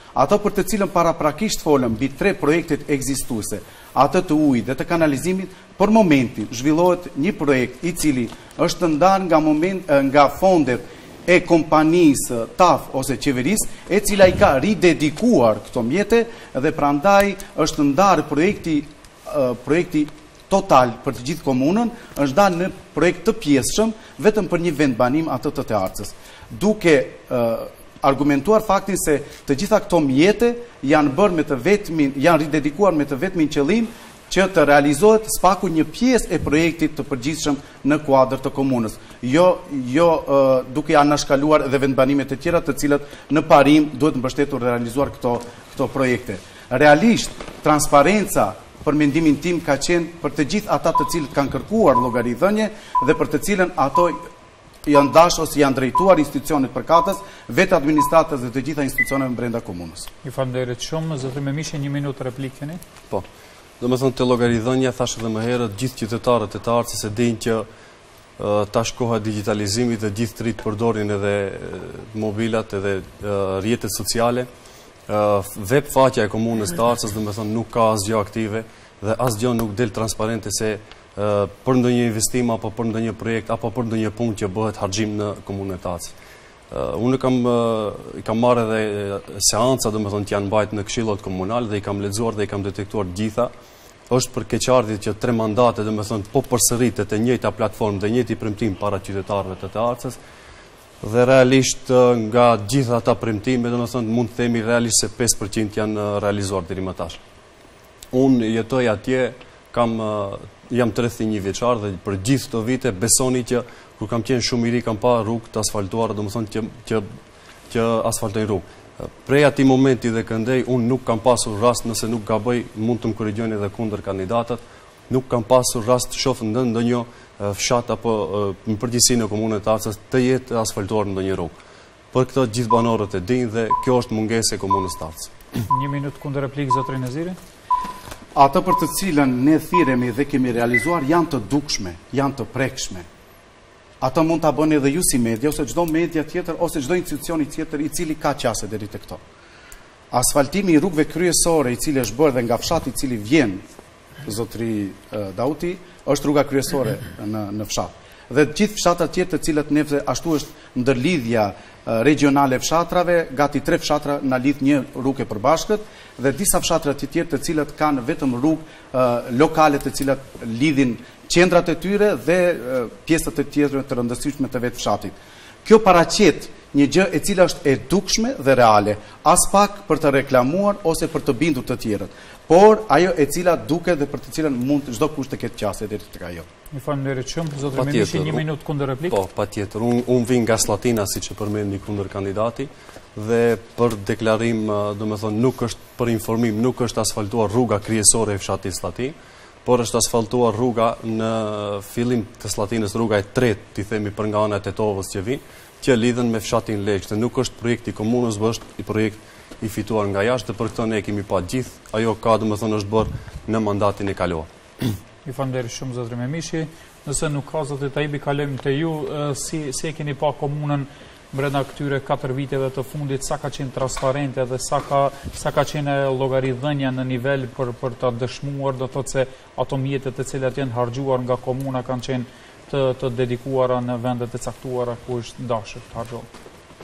ato për të cilën paraprakisht folëm mbi tre projektet ekzistuese, atë të ujit dhe të kanalizimit, për momentin zhvillohet një projekt i cili është ndarë nga moment nga fondet e kompanisë T A F ose qeverisë, e cila i ka ridedikuar këto mjete dhe prandaj është ndarë projekti projekti total për të gjithë komunën, është dalë në projekt të pjesëshëm vetëm për një vendbanim atë të Tearcës. Duke argumentuar faktin se të gjitha këto mjete janë bërë me të vetmin, janë ridedikuar me të vetmin qëllim që të realizohet spaku një pjesë e projektit të përgjithshëm në kuadër të komunës. Jo, jo duke janë nashkaluar edhe vendbanimet e tjera të cilët në parim duhet mbështetur dhe realizuar këto, këto projekte. Realisht, transparenca për mendimin tim ka qenë për të gjithë ata të cilët kanë kërkuar llogaridhënie dhe për të cilën ato janë dash ose janë drejtuar institucionet përkatës, vetë administratës dhe të gjitha institucioneve brenda komunës. Ju falenderoj shumë, zotëri Memishi, një minutë replikë keni. Po. Domethënë te llogaridhënia thash edhe më herët, gjithë qytetarët e Tearcës e dinë që tash koha e digitalizimit dhe gjithë trit përdorin edhe mobilat edhe rrjetet sociale. Web faqja e komunës Tearcës domethënë nuk ka asgjë aktive dhe asgjë nuk del transparente se për ndonjë investim apo për ndonjë projekt apo për ndonjë punë që bëhet harxhim në komunën e Tearcës. Unë kam i kam marrë edhe seanca domethënë që janë mbajtur në këshillat komunale dhe i kam lexuar dhe i kam detektuar gjitha. Është për keqardhje që tre mandate domethënë po përsëritet e njëjta platformë dhe njëjti premtim para qytetarëve të Tearcës. Dhe realisht nga gjitha ata premtime, domethënë mund të themi realisht se pesë përqind janë realizuar deri më tash. Unë jetoj atje, kam jam tridhjetë e një vjeçar dhe për gjithë këto vite besoni që kur kam qenë shumë i ri kam pa rrugë të asfaltuara, domethënë që që që asfaltojnë rrugë. Prej atij momenti dhe këndej unë nuk kam pasur rast, nëse nuk gaboj, mund të më korrigjoni edhe kundër kandidatët, nuk kam pasur rast të shoh në ndonjë fshat apo në përgjithësi në komunën e Tearcës të jetë asfaltuar në ndonjë rrugë. Për këtë gjithë banorët e dinë dhe kjo është mungesë e komunës Tearcës. Një minutë kundër replikë zotëri Neziri. Ato për të cilën ne thirremi dhe kemi realizuar janë të dukshme, janë të prekshme. Ato mund ta bëni edhe ju si media ose çdo media tjetër ose çdo institucioni tjetër i cili ka qase deri te këto. Asfaltimi i rrugëve kryesore i cili është bërë dhe nga fshati i cili vjen zotëri Dauti, është rruga kryesore në, në fshat. Dhe gjithë fshatrat tjerë të cilët neve ashtu është ndërlidhja regionale fshatrave, gati tre fshatra na lidh një rrugë e përbashkët dhe disa fshatra të tjerë të cilët kanë vetëm rrugë lokale të cilat lidhin qendrat e tyre dhe pjesët e tjera të rëndësishme të vetë fshatit. Kjo paraqet një gjë e cila është e dukshme dhe reale, as pak për të reklamuar ose për të bindur të tjerët, por ajo e cila duke dhe për të cilën mund çdo kush të ketë qasje deri tek ajo. Ju falenderoj shumë, zotëri Memishi, një minutë kundër replikë. Po, patjetër. Unë un vin nga Slatina siç e përmendi kundër kandidati dhe për deklarim, domethënë nuk është për informim, nuk është asfaltuar rruga kryesore e fshatit Slatin, por është asfaltuar rruga në fillim të Slatinës, rruga e tretë, ti themi për nga ana e Tetovës që vin, që lidhen me fshatin Leqë. Dhe nuk është projekt i komunës, por është i projekt i fituar nga jashtë, dhe për këtë ne kemi pa gjithë, ajo ka domethënë është bërë në mandatin e kaluar. Ju falenderoj shumë zotëri Memishi. Nëse nuk ka zotëri Taibi, kalojmë te ju, si si e keni pa komunën brenda këtyre katër viteve të fundit, sa ka qenë transparente dhe sa ka sa ka qenë llogaridhënia në nivel për për ta dëshmuar, do thotë se ato mjetet të cilat janë harxhuar nga komuna kanë qenë të, të dedikuara në vendet e caktuara ku është dashur të harxhohet.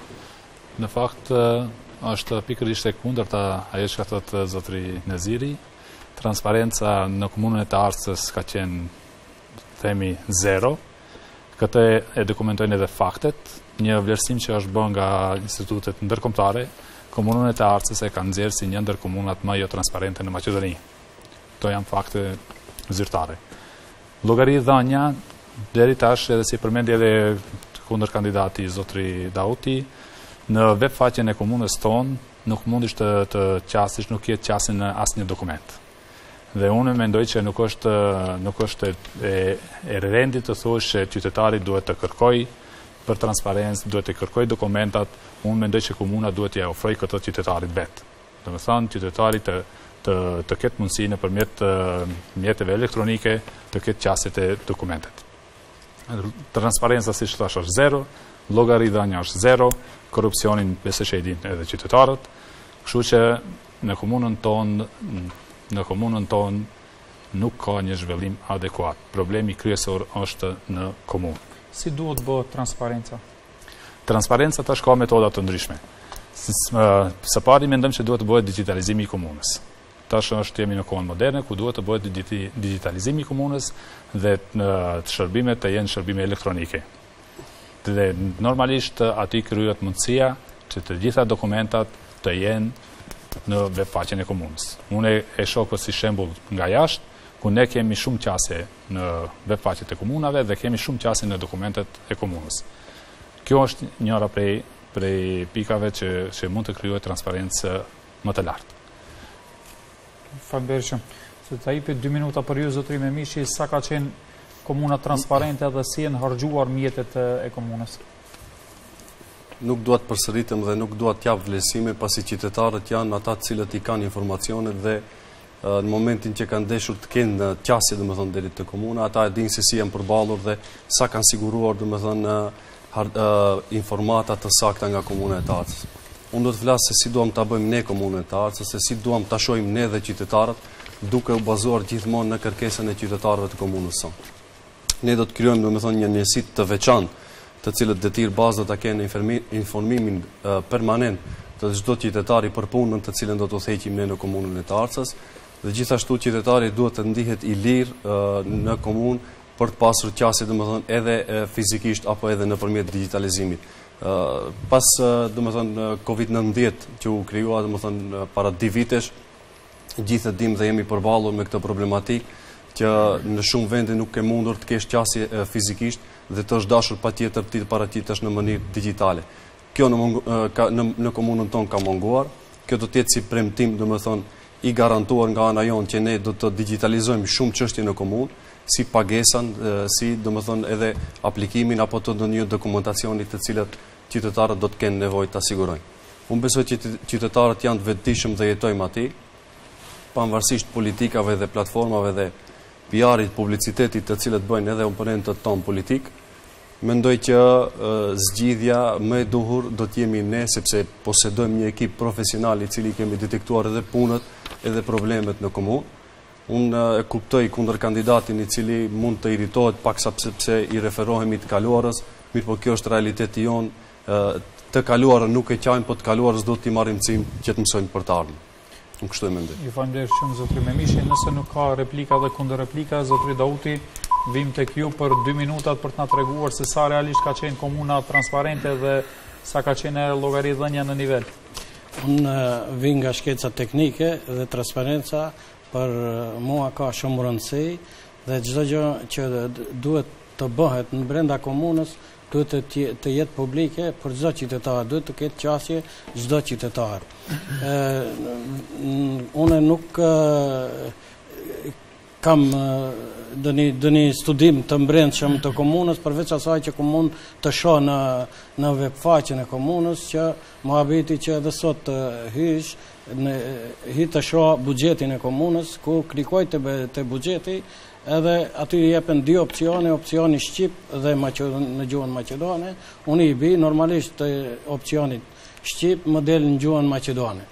Në fakt është pikërisht e kundërta ajo që thotë zotëri Neziri. Transparenca në komunën e Tearcës ka qenë, themi, zero. Këtë e dokumentojnë edhe faktet. Një vlerësim që është bën nga institutet ndërkombëtare, komunën e Tearcës e ka nxjerrë si një ndër komunat më jo transparente në Maqedoni. Kto janë fakte zyrtare. Llogaridhënia deri tash, edhe si përmendi edhe kundër kandidati zotëri Dauti, në web faqen e komunës tonë nuk mundish të, të qasish, nuk jetë qasin në asnjë dokument. Dhe unë mendoj që nuk është nuk është e, e rendit të thosh që qytetari duhet të kërkoj për transparencë, duhet të kërkoj dokumentat. Unë mendoj që komuna duhet t'ia ofrojë këtë qytetarit vet. Domethënë qytetari të të të ketë mundësi nëpërmjet mjeteve elektronike të ketë qasjet e dokumentet. Transparenca, siç thash, është zero, llogaridhënia është zero, korrupsionin besoj që e dinë edhe qytetarët. Kështu që në komunën tonë, në komunën tonë nuk ka një zhvillim adekuat. Problemi kryesor është në komunë. Si duhet bëhet transparenca? Transparenca tash ka metoda të ndryshme. Së pari mendojm që duhet të bëhet digitalizimi i komunës. Tash është jemi në kohën moderne ku duhet të bëhet digitalizimi i komunës dhe të shërbimet të jenë shërbime elektronike. Dhe normalisht aty kryhet mundësia që të gjitha dokumentat të jenë në webfaqen e komunës. Unë e shoh si shembull nga jashtë, ku ne kemi shumë qasje në webfaqet e komunave dhe kemi shumë qasje në dokumentet e komunës. Kjo është njëra prej, prej pikave që, që mund të kryojë transparencë më të lartë. Faleminderit shumë. Se ta jepet dy minuta për ju, zotëri Memishi, sa ka qenë komuna transparente dhe si janë harxhuar mjetet e komunës? Nuk duhet përsëritem dhe nuk duhet t'jap vlerësime pasi qytetarët janë ata të cilët i kanë informacionet dhe në momentin që kanë deshur të kenë qasje domethënë deri te komuna, ata e dinë se si janë përballur dhe sa kanë siguruar domethënë informata të sakta nga komuna e Tarcës. Unë do të flas se si duam ta bëjmë ne komunën e Tarcës, se si duam ta shohim ne dhe qytetarët, duke u bazuar gjithmonë në kërkesën e qytetarëve të komunës sonë. Ne do të krijojmë domethënë një njësi të veçantë, të cilët detyr bazë do ta kenë informimin uh, permanent të çdo qytetari për punën të cilën do të udhëheqim ne në komunën e Tarcës, dhe gjithashtu qytetari duhet të ndihet i lirë uh, në komunë për të pasur qasje domethënë edhe uh, fizikisht apo edhe nëpërmjet digitalizimit. Uh, pas uh, domethënë Covid nëntëmbëdhjetë që u krijua domethënë uh, para dy vitesh, gjithë e dim dhe jemi përballur me këtë problematikë që në shumë vende nuk ke mundur të kesh qasje uh, fizikisht dhe të është dashur patjetër ti të paraqitesh në mënyrë digjitale. Kjo në, uh, ka, në, në komunën tonë ka munguar. Kjo do të jetë si premtim domethënë i garantuar nga ana jonë që ne do të digitalizojmë shumë çështje në komunë, si pagesën, si domethënë edhe aplikimin apo të ndonjë dokumentacioni të cilët qytetarët do të kenë nevojë ta sigurojnë. Unë besoj që qytetarët janë të vetëdijshëm dhe jetojmë aty, pavarësisht politikave dhe platformave dhe P R-it, publicitetit të cilët bëjnë edhe oponentët tonë politik. Mendoj që zgjidhja më e duhur do të jemi ne, sepse posedojmë një ekip profesional i cili kemi detektuar edhe punët, edhe problemet në komunë. Unë e kuptoj kundër kandidatin i cili mund të irritohet paksa sepse i referohemi të kaluarës, mirë po kjo është realiteti jonë, të kaluarën nuk e qajmë, po të kaluarës do t'i marrim mësim që të mësojmë për të ardhmen. Unë kështu e mendoj. Ju faleminderit shumë zotri Memishi, nëse nuk ka replika dhe kundër replika, zotri Dauti, vim tek ju për dy minutat për të na treguar se sa realisht ka qenë komuna transparente dhe sa ka qenë llogaridhënia në nivel. Unë vim nga shkenca teknike dhe transparenca për mua ka shumë rëndësi dhe çdo gjë që duhet të bëhet në brenda komunës duhet të, të jetë publike për çdo qytetar, duhet të ketë qasje çdo qytetar. Unë nuk kam dëni studim të mbrendshëm të komunës, përveç asaj që komunë të shoh në, në webfaqen e komunës, që më habiti që edhe sot të hysh, në, hi të shoh buxhetin e komunës, ku klikoj të, të buxheti, edhe aty jepen dy opcione, opcioni Shqip dhe në gjuhën Maqedone. Unë i bi normalisht të opcionit Shqip, më del në gjuhën Maqedone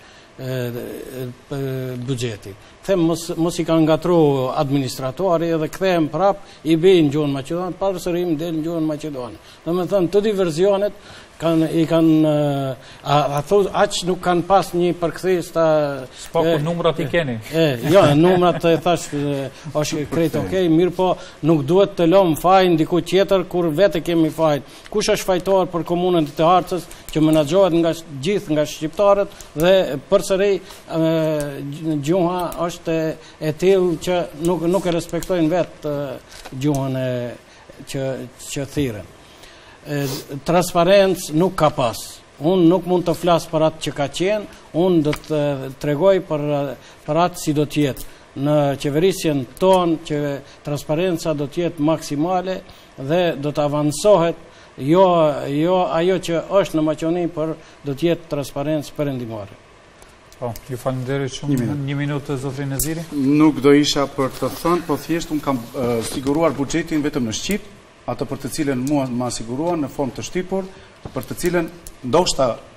buxheti. Them mos, mos i kanë ngatru administratori edhe kthehem prap, i bi në gjuhën Maqedone, përsëri më del në gjuhën Maqedone. Domethënë të dy verzionet kanë i kanë a, a thos aq nuk kanë pas një përkthjes ta s'po ku numrat i keni. E, jo, numrat e thash është krejt okay, mirë po nuk duhet të lëm fajin diku tjetër kur vetë kemi fajin. Kush është fajtor për komunën e Tarcës që menaxhohet nga gjithë nga shqiptarët dhe përsëri gjuha është e tillë që nuk nuk e respektojnë vetë gjuhën e që që thirrën. Transparencë nuk ka pas. Unë nuk mund të flas për atë që ka qenë, unë do të tregoj për, për atë si do të jetë. Në qeverisjen tonë që transparenca do të jetë maksimale dhe do të avancohet, jo, jo ajo që është në Maqedoni, por do të jetë transparencë perëndimore. Po, ju faleminderit shumë. Një, një minutë zotri Neziri. Nuk do isha për të thënë, po thjesht unë kam uh, siguruar buxhetin vetëm në Shqip, atë për të cilën mua më asiguruan në formë të shtypur, për të cilën ndoshta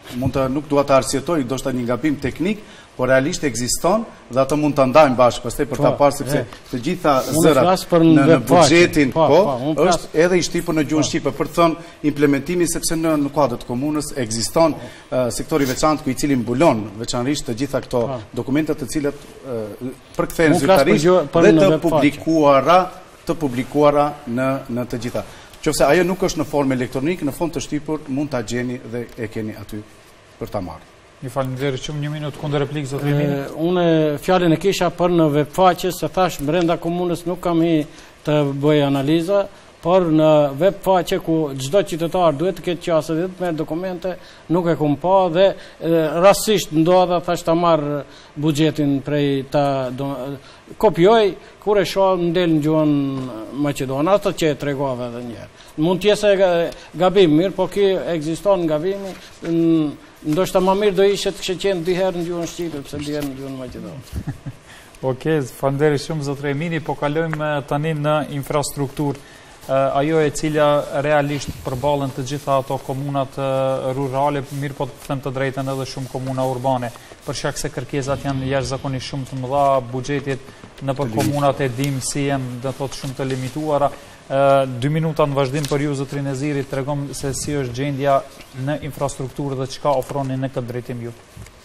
mund të nuk dua të arsjetoj, do shta një gabim teknik, por realisht ekziston dhe ato mund të ndajmë bashkë, pastaj për ta parë sepse të gjitha zërat në buxhetin, po, është edhe i shtipur në gjuhën shqipe për të thënë implementimi sepse në në kuadër të komunës ekziston sektori veçantë ku i cili mbulon veçanërisht të gjitha këto dokumente të cilat përkthehen zyrtarisht dhe të publikuara, të publikuara në në të gjitha. Qofse ajo nuk është në formë elektronik, në fond të shtipur mund ta gjeni dhe e keni aty për ta marrë. Një faleminderit shumë, një minutë kundër replikë, zotëri Emini. Unë fjalën e kisha për në webfaqe, se thash brenda komunës nuk kam hi të bëj analiza, por në webfaqe ku çdo qytetar duhet të ketë qasë dhe të merr dokumente, nuk e kam pa dhe rastësisht ndodha thash ta marr buxhetin prej ta do, kopjoj kur e shoh ndel në gjuhën maqedone, ato që e tregova edhe një herë. Mund të jetë gabim mirë, po ky ekziston gabimi. Ndoshta më mirë do ishte të kishte qenë dy herë në gjuhën shqipe, pse dy herë në gjuhën maqedone. Okej, faleminderit shumë zotëri Emini, po kalojmë tani në infrastrukturë. Ajo e cila realisht përballen të gjitha ato komunat rurale, mirë po të them të drejtën edhe shumë komuna urbane, për shkak se kërkesat janë jashtëzakonisht shumë të mëdha, buxhetit në për komunat e dim si janë do thotë shumë të limituara. Dy minuta në vazhdim për ju zotëri Neziri, tregom se si është gjendja në infrastrukturë dhe çka ofroni në këtë drejtim ju.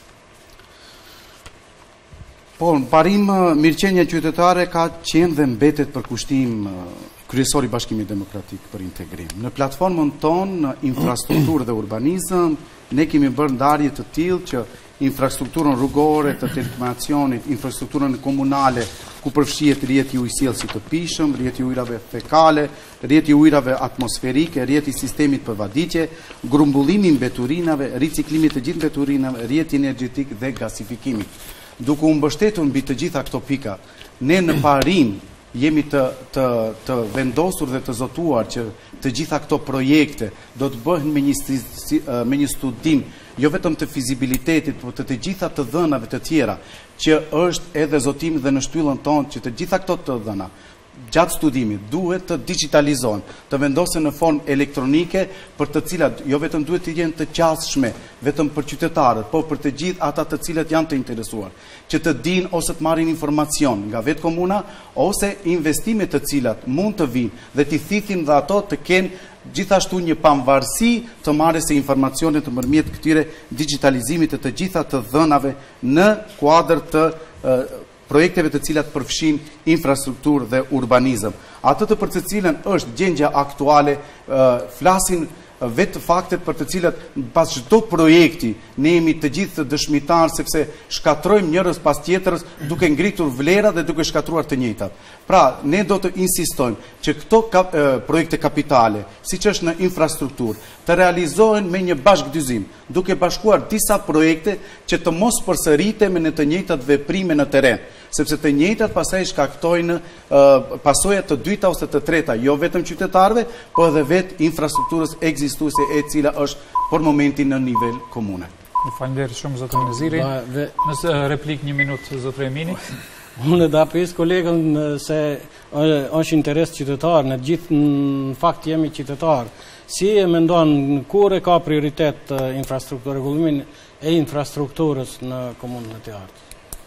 Po, në parim mirëqenia qytetare ka qenë dhe mbetet për kushtim kryesor i Bashkimit Demokratik për Integrim. Në platformën tonë, në infrastrukturë dhe urbanizëm, ne kemi bërë ndarje të tillë që infrastrukturën rrugore, të telekomunikacionit, infrastrukturën komunale, ku përfshihet rrjeti i ujësjellësit të pishëm, rrjeti i ujrave fekale, rrjeti i ujrave atmosferike, rrjeti i sistemit përvaditje, grumbullimin mbeturinave, riciklimit të gjithë mbeturinave, rrjeti energjetik dhe gasifikimi. Duke u mbështetur mbi të gjitha këto pika, ne në parim jemi të, të, të vendosur dhe të zotuar që të gjitha këto projekte do të bëhen me një, me një studim jo vetëm të fizibilitetit, por të të gjitha të dhënave të tjera, që është edhe zotimi dhe në shtyllën tonë që të gjitha këto të dhëna gjatë studimit duhet të digitalizohen, të vendosen në formë elektronike, për të cilat jo vetëm duhet të jenë të qasshme vetëm për qytetarët, por për të gjithë ata të cilët janë të interesuar, që të dinë ose të marrin informacion nga vetë komuna, ose investime të cilat mund të vinë dhe t'i thithin dhe ato të kenë gjithashtu një pamvarësi të marrjes së informacionit të mërmjet këtyre digitalizimit të të gjitha të dhënave në kuadër të uh, projekteve të cilat përfshin infrastrukturë dhe urbanizëm. Atë të për të cilën është gjendja aktuale, uh, flasin vetë faktet për të cilat pas çdo projekti ne jemi të gjithë të dëshmitar sepse shkatrojmë njërës pas tjetërës duke ngritur vlera dhe duke shkatruar të njëjtat. Pra, ne do të insistojmë që këto kap, e, projekte kapitale, siç është në infrastrukturë, të realizohen me një bashkëdyzim, duke bashkuar disa projekte që të mos përsëritemi në të njëjtat veprime në terren, sepse të njëjtat pastaj shkaktojnë uh, pasojat të dyta ose të treta, jo vetëm qytetarëve, po edhe vetë infrastrukturës ekzistuese e cila është për momentin në nivel komune. Ju falenderoj shumë zotëri Neziri. Nëse replik një minutë zotëri Emini. Unë da pjesë kolegën se është interes qytetar, në gjithë në fakt jemi qytetar. Si e mendon kur e ka prioritet infrastrukturë, rregullimin e infrastrukturës në komunën e Tiranës?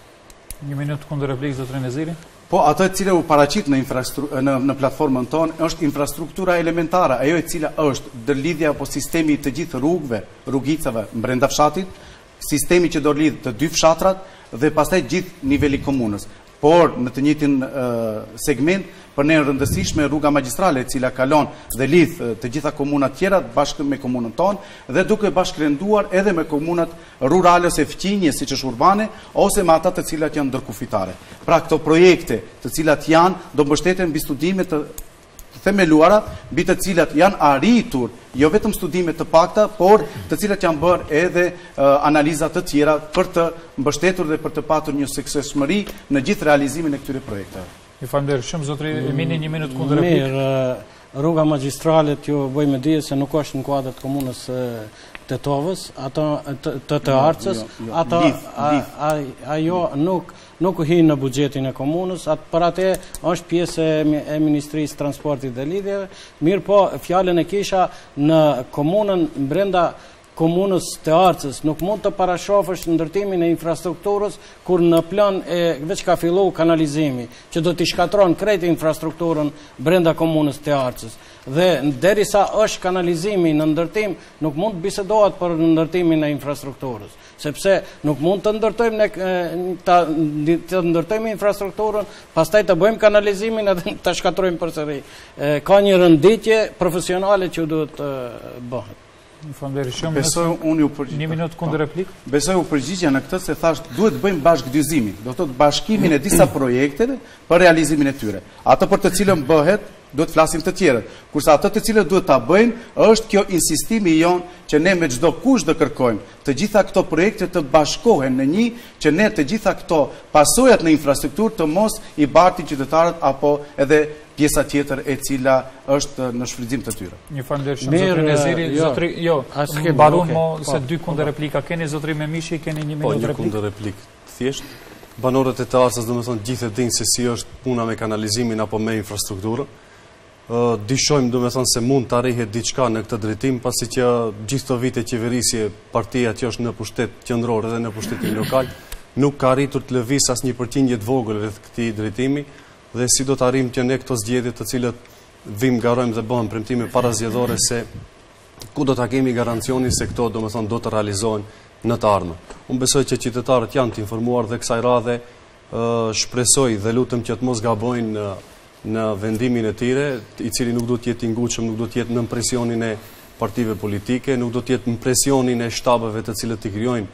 Një minutë kundër replikë zotëri Neziri. Po, ato e cila u paraqit në, në, në platformën tonë është infrastruktura elementare, ajo e cila është ndërlidhja apo sistemi të gjithë rrugëve, rrugicave brenda fshatit, sistemi që do lidh të dy fshatrat dhe pastaj gjithë niveli komunës. Por në të njëjtin uh, segment për ne rëndësishme rruga magjistrale e cila kalon dhe lidh të gjitha komunat tjera bashkë me komunën tonë dhe duke bashkërenduar edhe me komunat rurale ose fqinje siç është urbane ose me ata të cilat janë ndërkufitare. Pra këto projekte të cilat janë do mbështeten mbi studime të themeluara, mbi të cilat janë arritur jo vetëm studime të pakta, por të cilat janë bërë edhe uh, analiza të tjera për të mbështetur dhe për të patur një suksesshmëri në gjithë realizimin e këtyre projekteve. Ju falenderoj shumë zotëri Emini, një minutë kundër replikë. Mirë, rruga magjistrale ju bëjmë dije se nuk është në kuadër të komunës Tetovës, ato të të, të Arcës, ato ajo nuk nuk hi në buxhetin e komunës, atë për atë është pjesë e Ministrisë Transportit dhe Lidhjeve, mirë po fjalën e kisha në komunën brenda komunës të Arcës nuk mund të parashofësh ndërtimin e infrastrukturës kur në plan e veç ka fillu kanalizimi, që do t'i shkatron krejt infrastrukturën brenda komunës të Arcës. Dhe derisa është kanalizimi në ndërtim, nuk mund të bisedohet për ndërtimin e infrastrukturës, sepse nuk mund të ndërtojmë ne, ta, të ndërtojmë infrastrukturën, pastaj të bëjmë kanalizimin edhe të shkatrojmë përsëri. Ka një rënditje profesionale që duhet të bëhet. Besoj unë ju përgjigja. Një minutë kundër replik. Besoj u përgjigja në këtë se thash duhet bëjmë bashkëdyzimin, do të thotë bashkimin e disa projekteve për realizimin e tyre. Ato për të cilën bëhet, duhet flasim të tjerët. Kurse ato të cilët duhet ta bëjnë, është kjo insistimi jon që ne me çdo kush do kërkojmë të gjitha këto projekte të bashkohen në një, që ne të gjitha këto pasojat në infrastrukturë të mos i bartin qytetarët apo edhe pjesa tjetër e cila është në shfrytëzim të tyre. Një falenderoj shumë zotrin Neziri, zotri, jo, mbaron mo se dy kundër replika. Keni zotri Memishi, keni një minutë replik. Po, një kundër replik. Thjesht, banorët e të Arcës, domethënë gjithë e dinë se si është puna me kanalizimin apo me infrastrukturën. Uh, dishojmë domethënë se mund të arrihet diçka në këtë drejtim, pasi që gjithë këto vite qeverisje partia që është në pushtet qendror dhe në pushtetin lokal nuk ka arritur të lëviz asnjë përqindje të vogël rreth këtij drejtimi, dhe si do të arrijmë që ne këto zgjedhje të cilët vim garojmë dhe bëhen premtime parazgjedhore se ku do ta kemi garancionin se këto domethënë do të realizohen në të ardhmen. Unë besoj që qytetarët janë të informuar dhe kësaj radhe uh, shpresoj dhe lutem që të mos gabojnë në në vendimin e tyre, i cili nuk do të jetë i ngutshëm, nuk do të jetë në presionin e partive politike, nuk do të jetë në presionin e shtabeve të cilët i krijojnë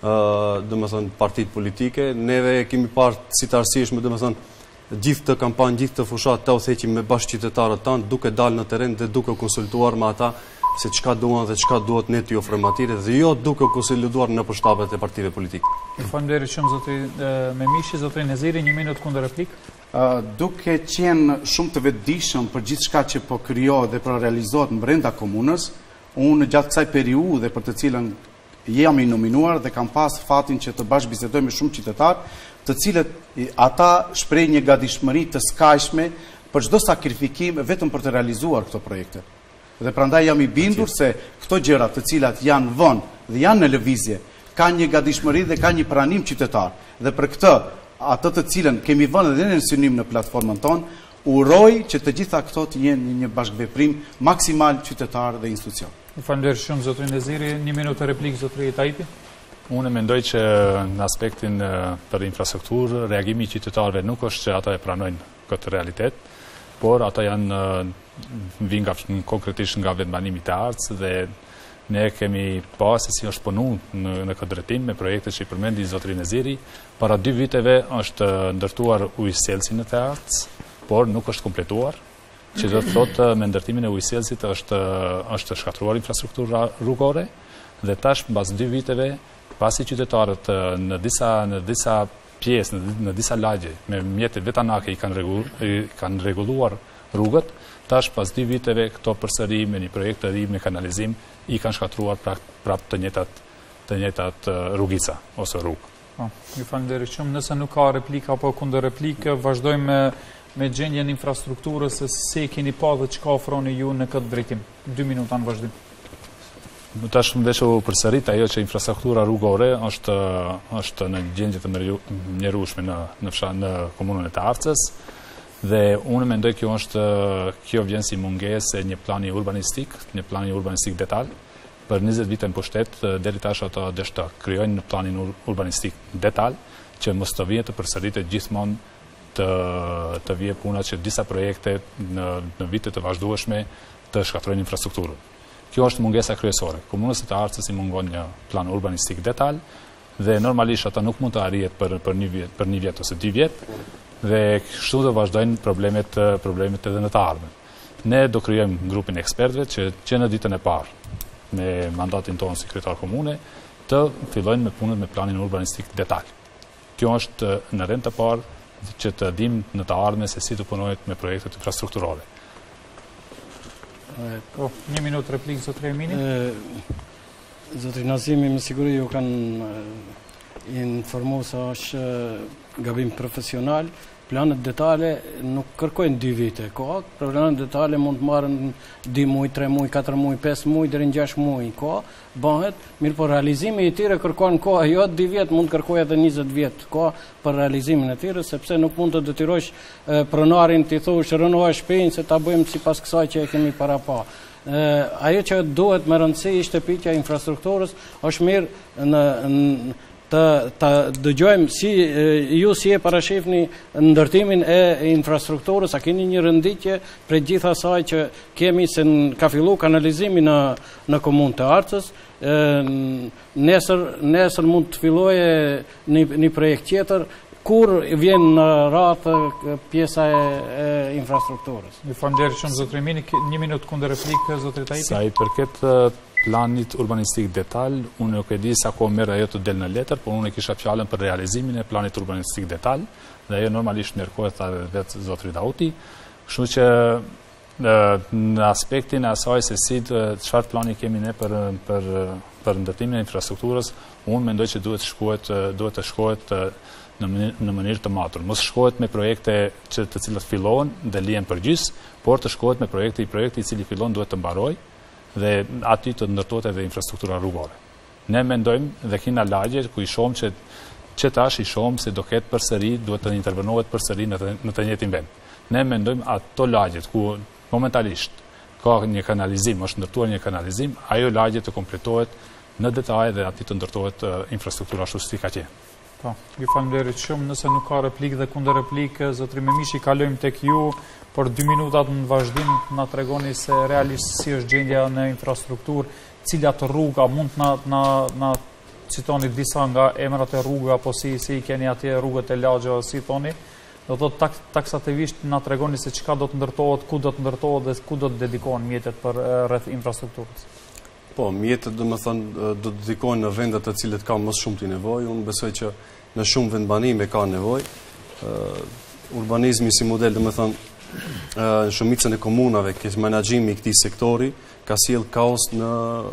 uh, domethënë partitë politike. Neve kemi parë si të arsyeshme domethënë gjithë të kampanjë, gjithë të fushat të udhëheqim me bashkë qytetarët tanë, duke dalë në terren dhe duke konsultuar me ata se çka duan dhe çka duhet ne t'i ofrojmë atyre, dhe jo duke konsultuar në përshtatet e partive politike. Faleminderit shumë zotri Memishi, zotri Neziri, një minutë kundër replik. Uh, duke qenë shumë të vetëdijshëm për gjithë shka që po krijohet dhe për realizohet në brenda komunës, unë gjatë kësaj periudhe për të cilën jam i nominuar dhe kam pas fatin që të bashkëbisedoj me shumë qytetarë, të cilët ata shpreh një gatishmëri të skajshme për çdo sakrifikim vetëm për të realizuar këto projekte. Dhe prandaj jam i bindur se këto gjëra të cilat janë vënë dhe janë në lëvizje, ka një gatishmëri dhe ka një pranim qytetar. Dhe për këtë atë të cilën kemi vënë edhe në synim në platformën tonë, uroj që të gjitha këto të jenë një bashkëveprim maksimal qytetar dhe institucion. Faleminderit shumë zotri Neziri, një minutë replik zotri Tajpi. Unë mendoj që në aspektin për infrastrukturë, reagimi i qytetarëve nuk është që ata e pranojnë këtë realitet, por ata janë vinë nga konkretisht nga vendbanimi të Arcës dhe ne kemi pasë si është punu në, në këtë drejtim me projekte që i përmendi zotri Neziri. Para dy viteve është ndërtuar ujëselsi në të Arcës, por nuk është kompletuar, që do të thotë me ndërtimin e ujëselsit është, është shkatruar infrastruktura rrugore, dhe tash mbas dy viteve, pasi qytetarët në disa, në disa pjesë, në, në disa lagje, me mjetet vetanake i kanë, regu, i kanë reguluar rrugët, tash pas dy viteve këto përsëri me një projekt të ri me kanalizim i kanë shkatruar prap, prap të njëjtat të njëjtat rrugica ose rrugë. Po, ju falenderoj shumë. Nëse nuk ka replika apo kundër replikë, vazhdojmë me, me gjendjen e infrastrukturës, se si keni pa dhe çka ofroni ju në këtë drejtim. dy minuta në vazhdim. Tash më veç u përsërit ajo që infrastruktura rrugore është është në gjendje të mjerueshme në në fshat në komunën e të Arcës. Dhe unë mendoj kjo është kjo vjen si mungesë e një plani urbanistik, një plani urbanistik detaj. Për njëzet vite në pushtet, deri tash ato desh të krijojnë në planin urbanistik detaj, që mos të vijë të përsëritet gjithmonë të të vijë puna që disa projekte në në vite të vazhdueshme të shkatrojnë infrastrukturën. Kjo është mungesa kryesore. Komunës të Arcës i mungon një plan urbanistik detaj dhe normalisht ata nuk mund të arrihet për për një vjet, për një vjet ose dy vjet. Dhe kështu do vazhdojnë problemet, problemet edhe në të ardhmen. Ne do krijojmë grupin e ekspertëve që, që në ditën e parë, me mandatin tonë si kryetar komune, të fillojnë me punën me planin urbanistik detaj. Kjo është në rend të parë që të dim në të ardhmen se si të punohet me projektet infrastrukturore. Po, një minutë replikë, zotri Emini. Zotri Nazimi, me siguri ju kanë informu se është gabim profesional, Planet detale nuk kërkojnë dy vite kohë, planet detale mund të marrën dy muaj, tre muaj, katër muaj, pesë muaj deri në gjashtë muaj kohë, bëhet, mirë po realizimi i tyre kërkon kohë, jo dy vjet, mund të kërkojë edhe njëzet vjet kohë për realizimin e tyre, sepse nuk mund të detyrosh pronarin të thosh renovaj shtëpinë se ta bëjmë sipas kësaj që e kemi para pa. Ajo që duhet me rëndësi ishte pyetja e infrastrukturës, është mirë në, në të, të dëgjojmë si ju si e parashifni ndërtimin e infrastrukturës, a keni një rënditje për gjitha saj që kemi se ka fillu kanalizimi në, në komunë të Arcës, nesër, nesër mund të filloje një, një projekt tjetër, kur vjen në ratë pjesa e, e infrastrukturës. Ju falenderoj shumë zotëri Mini, një minutë kundër replikë zotëri Taiti. Sa i përket planit urbanistik detal, unë nuk e di sa ko merr ajo të del në letër, por unë e kisha fjalën për realizimin e planit urbanistik detal, dhe ajo normalisht merkohet vetë zotëri Dauti, kështu që në aspektin e asaj se si çfarë plani kemi ne për për për ndërtimin e infrastrukturës, unë mendoj që duhet shkohet duhet të shkohet në mënyrë, në mënyrë të matur. Mos shkohet me projekte që të cilat fillohen dhe lihen përgjys, por të shkohet me projekte i projekti i cili fillon duhet të mbarojë dhe aty të ndërtohet edhe infrastruktura rrugore. Ne mendojmë dhe kina lagje ku i shohim që që tash i shohim se do ketë përsëri, duhet të intervenohet përsëri në të, në të njëjtin vend. Ne mendojmë ato lagjet ku momentalisht ka një kanalizim, është ndërtuar një kanalizim, ajo lagje të kompletohet në detaje dhe aty të ndërtohet uh, infrastruktura ashtu si ka qenë. Po, ju falenderoj shumë, nëse nuk ka replikë dhe kundër replikë, zotëri Memishi, kalojmë tek ju, por dy minutat në vazhdim na tregoni se realisht si është gjendja në infrastrukturë, cilat rruga mund na na na citoni disa nga emrat e rrugëve apo si si keni atje rrugët e lagjeve si thoni. Do të thotë tak, taksativisht na tregoni se çka do të ndërtohet, ku do të ndërtohet dhe ku do të dedikohen mjetet për rreth infrastrukturës. Po, mjetët do më thënë do të dedikohen në vendet të cilët ka më shumë të nevojë. Unë besoj që në shumë vendbanime ka nevojë. Uh, urbanizmi si model do më thënë uh, në shumicën e komunave, që menaxhimi i këtij sektori ka sjell kaos në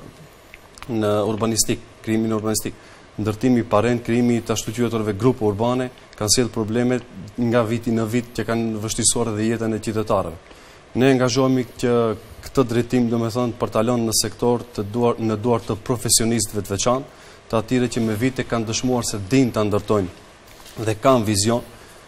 në urbanistik, krimin urbanistik. Ndërtimi i parent, krijimi të ashtu quajturve grupe urbane kanë sjell probleme nga viti në vit që kanë vështirësuar edhe jetën e qytetarëve. Ne angazhohemi që këtë drejtim do me thënë për talon në sektor të duar, në duar të profesionistëve të veçantë, të atyre që me vite kanë dëshmuar se din të ndërtojnë dhe kanë vizion,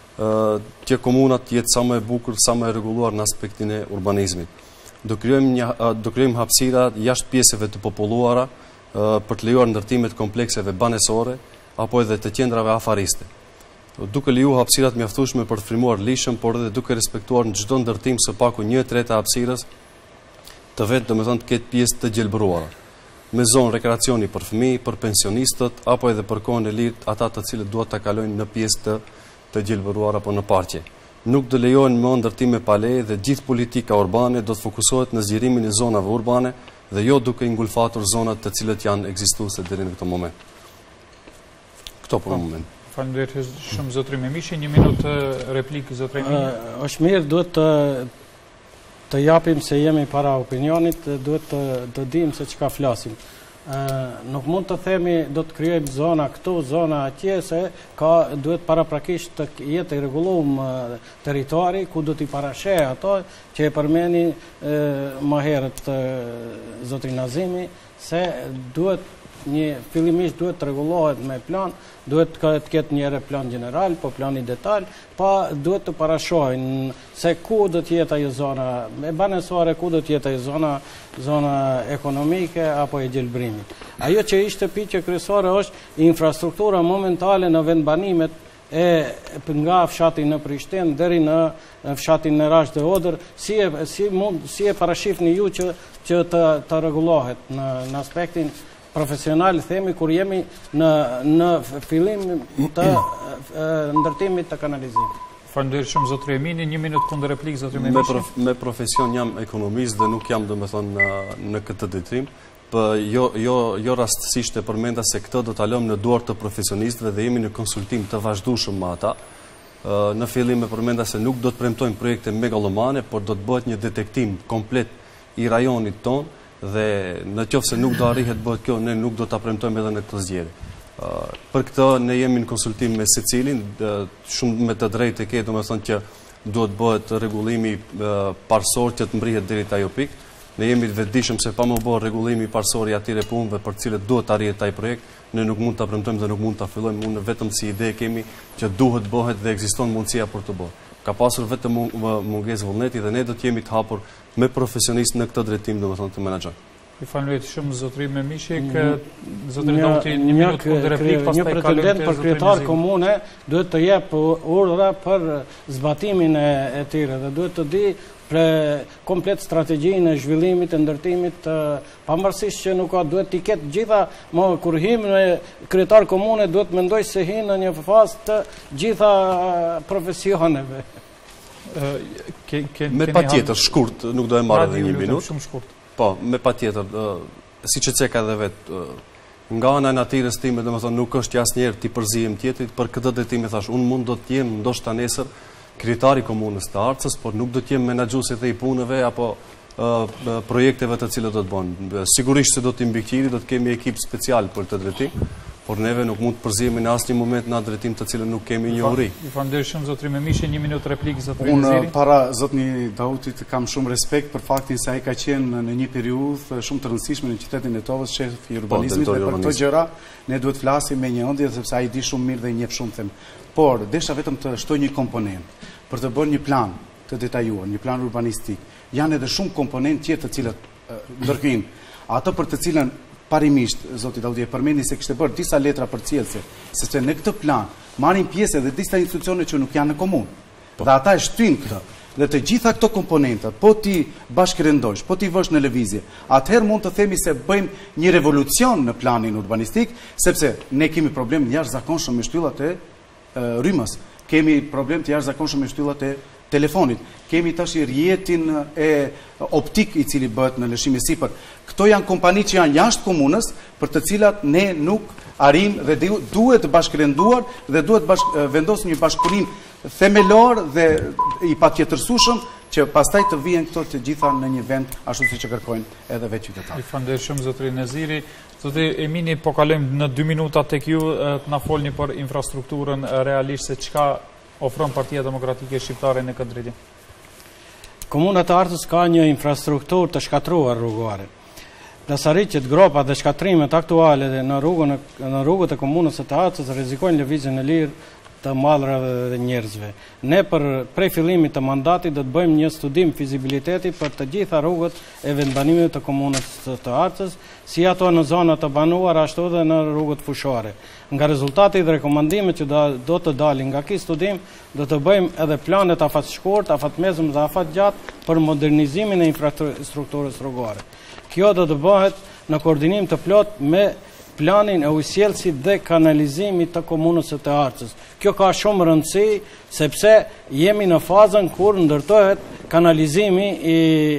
që komunat jetë sa më e bukur, sa më e rregulluar në aspektin e urbanizmit. Do krijojmë një do krijojmë hapësira jashtë pjesëve të populluara për të lejuar ndërtimet komplekseve banesore apo edhe të qendrave afariste. Duke leju hapësirat mjaftueshme për të frymëruar lishën, por edhe duke respektuar në çdo ndërtim së paku një tretë e hapësirës të vetë, domethënë të ketë pjesë të gjelbëruara, me zonë rekreacioni për fëmijë, për pensionistët apo edhe për kohën e lirë ata të cilët duhet ta kalojnë në pjesë të të gjelbëruara apo në parqe. Nuk do lejohen më ndërtime pa leje dhe gjithë politika urbane do të fokusohet në zgjerimin e zonave urbane dhe jo duke ingulfatur zonat të cilët janë ekzistuese deri në këtë moment. Këto për moment. Faleminderit shumë zotëri Memishi, një minutë replikë zotëri Memishi. Është mirë, duhet të të japim se jemi para opinionit, duhet të të dimë se çka flasim. Nuk mund të themi do të krijojmë zona këtu, zona atje, se ka duhet paraprakisht të jetë i rregulluar territori ku do t'i parasheh ato që e përmeni më herët zotri Nazimi, se duhet një fillimisht duhet të rregullohet me plan, duhet të ketë një plan general, po plani detaj, pa duhet të parashohin se ku do të jetë ajo zona e banesore, ku do të jetë ajo zona zona ekonomike apo e gjelbrimit. Ajo që ishte pikë kryesore është infrastruktura momentale në vendbanimet e nga fshati në Prishtinë deri në fshatin në Rash dhe Odër, si e si mund si e parashifni ju që që të të rregullohet në në aspektin profesional, themi kur jemi në në fillim të ndërtimit të kanalizimit. Faleminderit shumë zotëri Emini, një minutë kundër replikë zotëri Me, Memishi. prof, me profesion jam ekonomist dhe nuk jam domethënë në, në këtë detrim, për jo jo jo rastësisht e përmenda se këtë do ta lëmë në duart të profesionistëve dhe jemi në konsultim të vazhdueshëm me ata. Në fillim e përmenda se nuk do të premtojmë projekte megalomane, por do të bëhet një detektim komplet i rajonit ton dhe në qoftë se nuk do arrihet bëhet kjo, ne nuk do ta premtojmë edhe në këtë zgjedhje. Për këtë ne jemi në konsultim me secilin, shumë me të drejtë e ke, domethënë që duhet bëhet rregullimi parsor që të mbrihet deri te ajo pikë. Ne jemi të vetëdijshëm se pa më bërë rregullimi parsor i atyre punëve për të cilët duhet të arrihet ai projekt, ne nuk mund ta premtojmë dhe nuk mund ta fillojmë, unë vetëm si ide kemi që duhet bëhet dhe ekziston mundësia për të bërë. Ka pasur vetëm mungesë vullneti dhe ne do të jemi të hapur me profesionistë në këtë drejtim, domethënë të menaxhojmë. I falenderoj shumë zotëri Memishik, zotëri Dauti një minutë për replikë, pastaj një pretendent për kryetar komune duhet të jep urdhra për zbatimin e tyre dhe duhet të di për komplet strategjinë e zhvillimit e ndërtimit, pavarësisht që nuk ka duhet të ketë gjitha, më kur him në kryetar komune duhet mendoj se hin në një fazë të gjitha profesioneve. Me patjetër shkurt, nuk do e marrë edhe një minutë. Shumë shkurt. Po, me pa tjetër, si që ceka dhe vetë, nga ana e natyrës time, dhe më thonë, nuk është jasë njerë t'i përzijem tjetrit, për këtë drejtim e thash, unë mund do t'jem, ndoshta nesër, kryetari komunës të Arcës, por nuk do t'jem menaxhuesi dhe i punëve, apo projekteve të cilët do të bënë. Sigurisht se do t'i mbikëqiri, do të kemi ekip special për të drejtim, por neve nuk mund të përzihemi në asnjë moment në atë drejtim të cilën nuk kemi një uri. Ju falenderoj shumë zotëri Memishi, një minutë replikë zotëri Neziri. Unë para zotni Dautit kam shumë respekt për faktin se ai ka qenë në një periudhë shumë të rëndësishme në qytetin e Tovës, shef i urbanizmit, dhe për këto gjëra ne duhet flasim me një ëndje sepse ai di shumë mirë dhe i njeh shumë them. Por desha vetëm të shtoj një komponent për të bërë një plan të detajuar, një plan urbanistik. Janë edhe shumë komponentë tjerë të cilët ndërhyjnë. Ato për të cilën parimisht, zoti Daudi e përmendi se kishte bërë disa letra përcjellëse, sepse në këtë plan marrin pjesë edhe disa institucione që nuk janë në komunë. Dhe ata e shtyjnë këtë. Dhe të gjitha këto komponenta, po ti bashkërendojsh, po ti vësh në lëvizje, atëherë mund të themi se bëjmë një revolucion në planin urbanistik, sepse ne kemi problem të jashtëzakonshëm me shtyllat e rrymës, kemi problem të jashtëzakonshëm me shtyllat e telefonit, kemi tash i rjetin e optik i cili bëhet në lëshim e sipër. Këto janë kompani që janë jashtë komunës, për të cilat ne nuk arrim dhe duhet bashkërenduar dhe duhet bashk, vendosur një bashkëpunim themelor dhe i patjetërsueshëm që pastaj të vijen këto të gjitha në një vend ashtu siç e kërkojnë edhe vetë qytetarët. Ju falenderoj shumë zotëri Neziri. Zotëri Emini, po kalojmë në dy minuta tek ju të na folni për infrastrukturën realisht se çka ofron Partia Demokratike Shqiptare në këtë drejtim. Komuna e Arcës ka një infrastrukturë të shkatruar rrugore. Dasarritjet, gropa dhe shkatrimet aktuale dhe në rrugën në rrugët e komunës së Arcës rrezikojnë lëvizjen e lirë të mallrave dhe njerëzve. Ne për prej fillimit të mandatit do të bëjmë një studim fizibiliteti për të gjitha rrugët e vendbanimit të komunës së Arcës, si ato në zonat të banuara ashtu edhe në rrugët fushore. Nga rezultati dhe rekomandimet që do të dalin nga ky studim, do të bëjmë edhe planet afat shkurt, afat mesëm dhe afat gjatë për modernizimin e infrastrukturës rrugore. Kjo do të bëhet në koordinim të plot me planin e ujësjellësit dhe kanalizimit të komunës së Arcës. Kjo ka shumë rëndësi sepse jemi në fazën kur ndërtohet kanalizimi i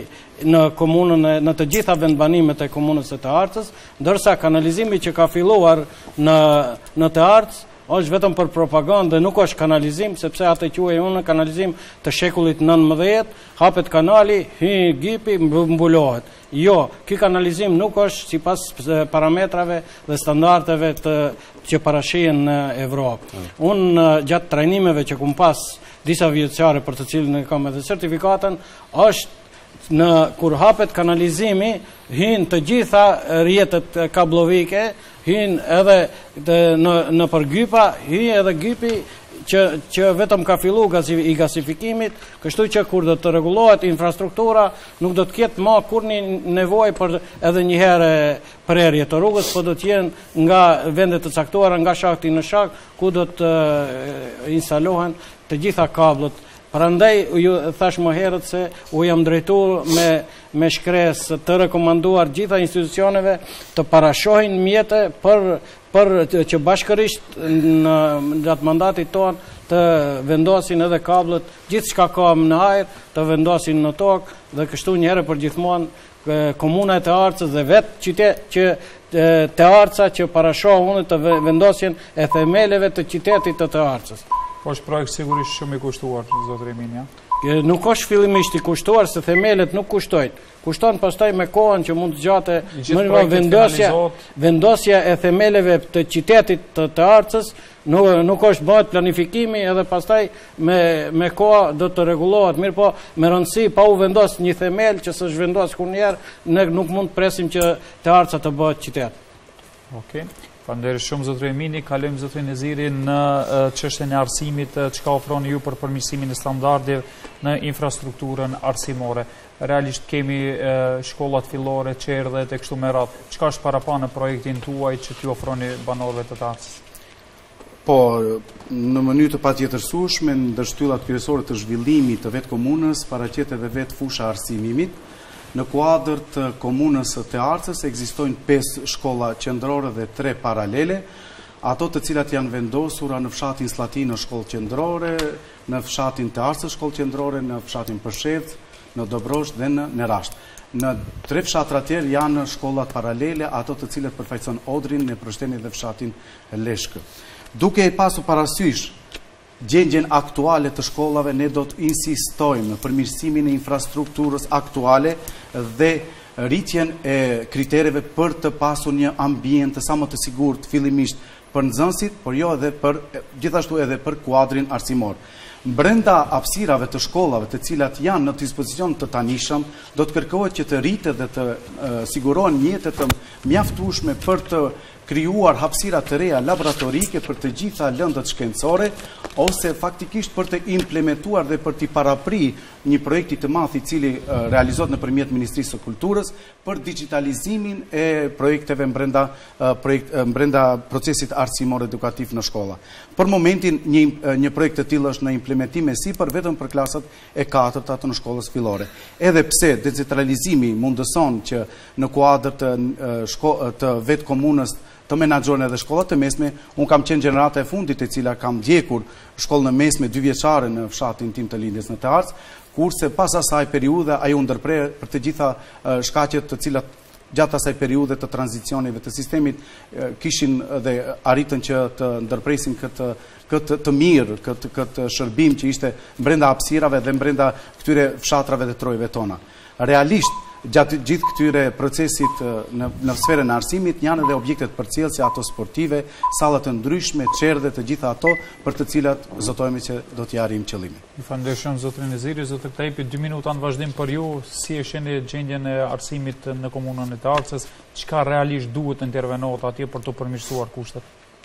në komunën në të gjitha vendbanimet e komunës së Arcës, ndërsa kanalizimi që ka filluar në në të Arcë është vetëm për propagandë dhe nuk është kanalizim, sepse atë quaj unë kanalizim të shekullit nëntëmbëdhjetë, hapet kanali, hy gipi, mbulohet. Jo, ky kanalizim nuk është sipas parametrave dhe standardeve të që parashihen në Evropë. Unë gjatë trajnimeve që kum pas disa vjeçare për të cilën kam edhe certifikatën, është në kur hapet kanalizimi, hyn të gjitha rrjetet kablovike, hyn edhe të, në në përgypa, hyn edhe gypi që që vetëm ka fillu gazi, i gasifikimit, kështu që kur do të rregullohet infrastruktura, nuk do të ketë më kurrë nevojë për edhe një herë prerje të rrugës, por do të jenë nga vende të caktuara, nga shakti në shak, ku do të instalohen të gjitha kabllët. Prandaj ju thash më herët se u jam drejtuar me me shkresë të rekomanduar gjitha institucioneve të parashohin mjete për për që bashkërisht në gjatë mandatit ton të vendosin edhe kabllët, gjithçka ka në ajër, të vendosin në tokë dhe kështu një herë për gjithmonë komuna e të Arcës dhe vetë qytet që të Arca që parashohin të vendosjen e themeleve të qytetit të të Arcës. Po është projekt sigurisht shumë i kushtuar, zotëri Emini, ja? Nuk është fillimisht i kushtuar, se themelet nuk kushtojnë. Kushton pastaj me kohën që mund të gjate më vendosja, vendosja e themeleve të qytetit të, të Arcës, nuk, nuk është bëhet planifikimi edhe pastaj me, me kohë do të rregullohet. Mirë po, me rëndësi pa u vendos një themel që s'është vendos kur njerë, ne nuk mund të presim që të Arca të bëhet qytet. Okej. Faleminderit shumë zotëri Emini, kalojmë zotëri Neziri në çështjen e arsimit, çka ofroni ju për përmirësimin e standardeve në infrastrukturën arsimore. Realisht kemi e, shkollat fillore, çerdhet e kështu me radhë. Çka është para pa në projektin tuaj që t'ju ofroni banorëve të Arcës? Po, në mënyrë të patjetërsueshme, ndër shtyllat kryesore të zhvillimit të vetë komunës, paraqet edhe vetë fusha arsimimit. Në kuadër të komunës të Arcës ekzistojnë pesë shkolla qendrore dhe tre paralele, ato të cilat janë vendosura në fshatin Slatinë shkollë qendrore, në fshatin të Arcës shkollë qendrore, në fshatin Përshevc, në Dobrosh dhe në Nerasht. Në tre fshatra tjerë janë shkollat paralele, ato të cilat përfaqëson Odrin, në Prishtinë dhe fshatin Leshkë. Duke e pasur parasysh gjendjen aktuale të shkollave, ne do të insistojmë në përmirësimin e infrastrukturës aktuale dhe rritjen e kritereve për të pasur një ambient të sa më të sigurt fillimisht për nxënësit, por jo edhe për gjithashtu edhe për kuadrin arsimor. Brenda hapësirave të shkollave, të cilat janë në dispozicion të tanishëm, do të kërkohet që të rritet dhe të uh, sigurohen mjete të mjaftueshme për të krijuar hapësira të reja laboratorike për të gjitha lëndët shkencore, ose faktikisht për të implementuar dhe për të parapri një projekti të madh i cili uh, realizohet nëpërmjet Ministrisë së Kulturës për digitalizimin e projekteve brenda uh, projekt, uh, brenda procesit arsimor edukativ në shkolla. Për momentin një uh, një projekt të tillë është në implementim e sipër vetëm për klasat e katërta të në shkollës fillore. Edhe pse decentralizimi mundëson që në kuadër të uh, shko, të vetë komunës të menaxhojnë edhe shkollat të mesme. Unë kam qenë gjenerata e fundit e cila kam ndjekur shkollën e mesme dy vjeçare në fshatin tim të lindjes në të Arcë, kurse pas asaj periudhe ajo ndërprer për të gjitha uh, shkaqet të cilat gjatë asaj periudhe të tranzicioneve të sistemit uh, kishin dhe arritën që të ndërpresin këtë këtë të mirë, këtë këtë shërbim që ishte brenda hapësirave dhe brenda këtyre fshatrave dhe trojve tona. Realisht gjatë gjithë këtyre procesit në, në sferën e arsimit janë edhe objektet përcjellëse, ato sportive, sallat të ndryshme, çerdhe, të gjitha ato për të cilat zotojmë që do t'i arrijmë qëllimin. Ju falenderoj shumë zotrin Neziri, zotër Ktajipi, dy minuta në vazhdim për ju, si e shihni gjendjen e arsimit në komunën e të Arcës, çka realisht duhet intervenohet atje për të përmirësuar kushtet?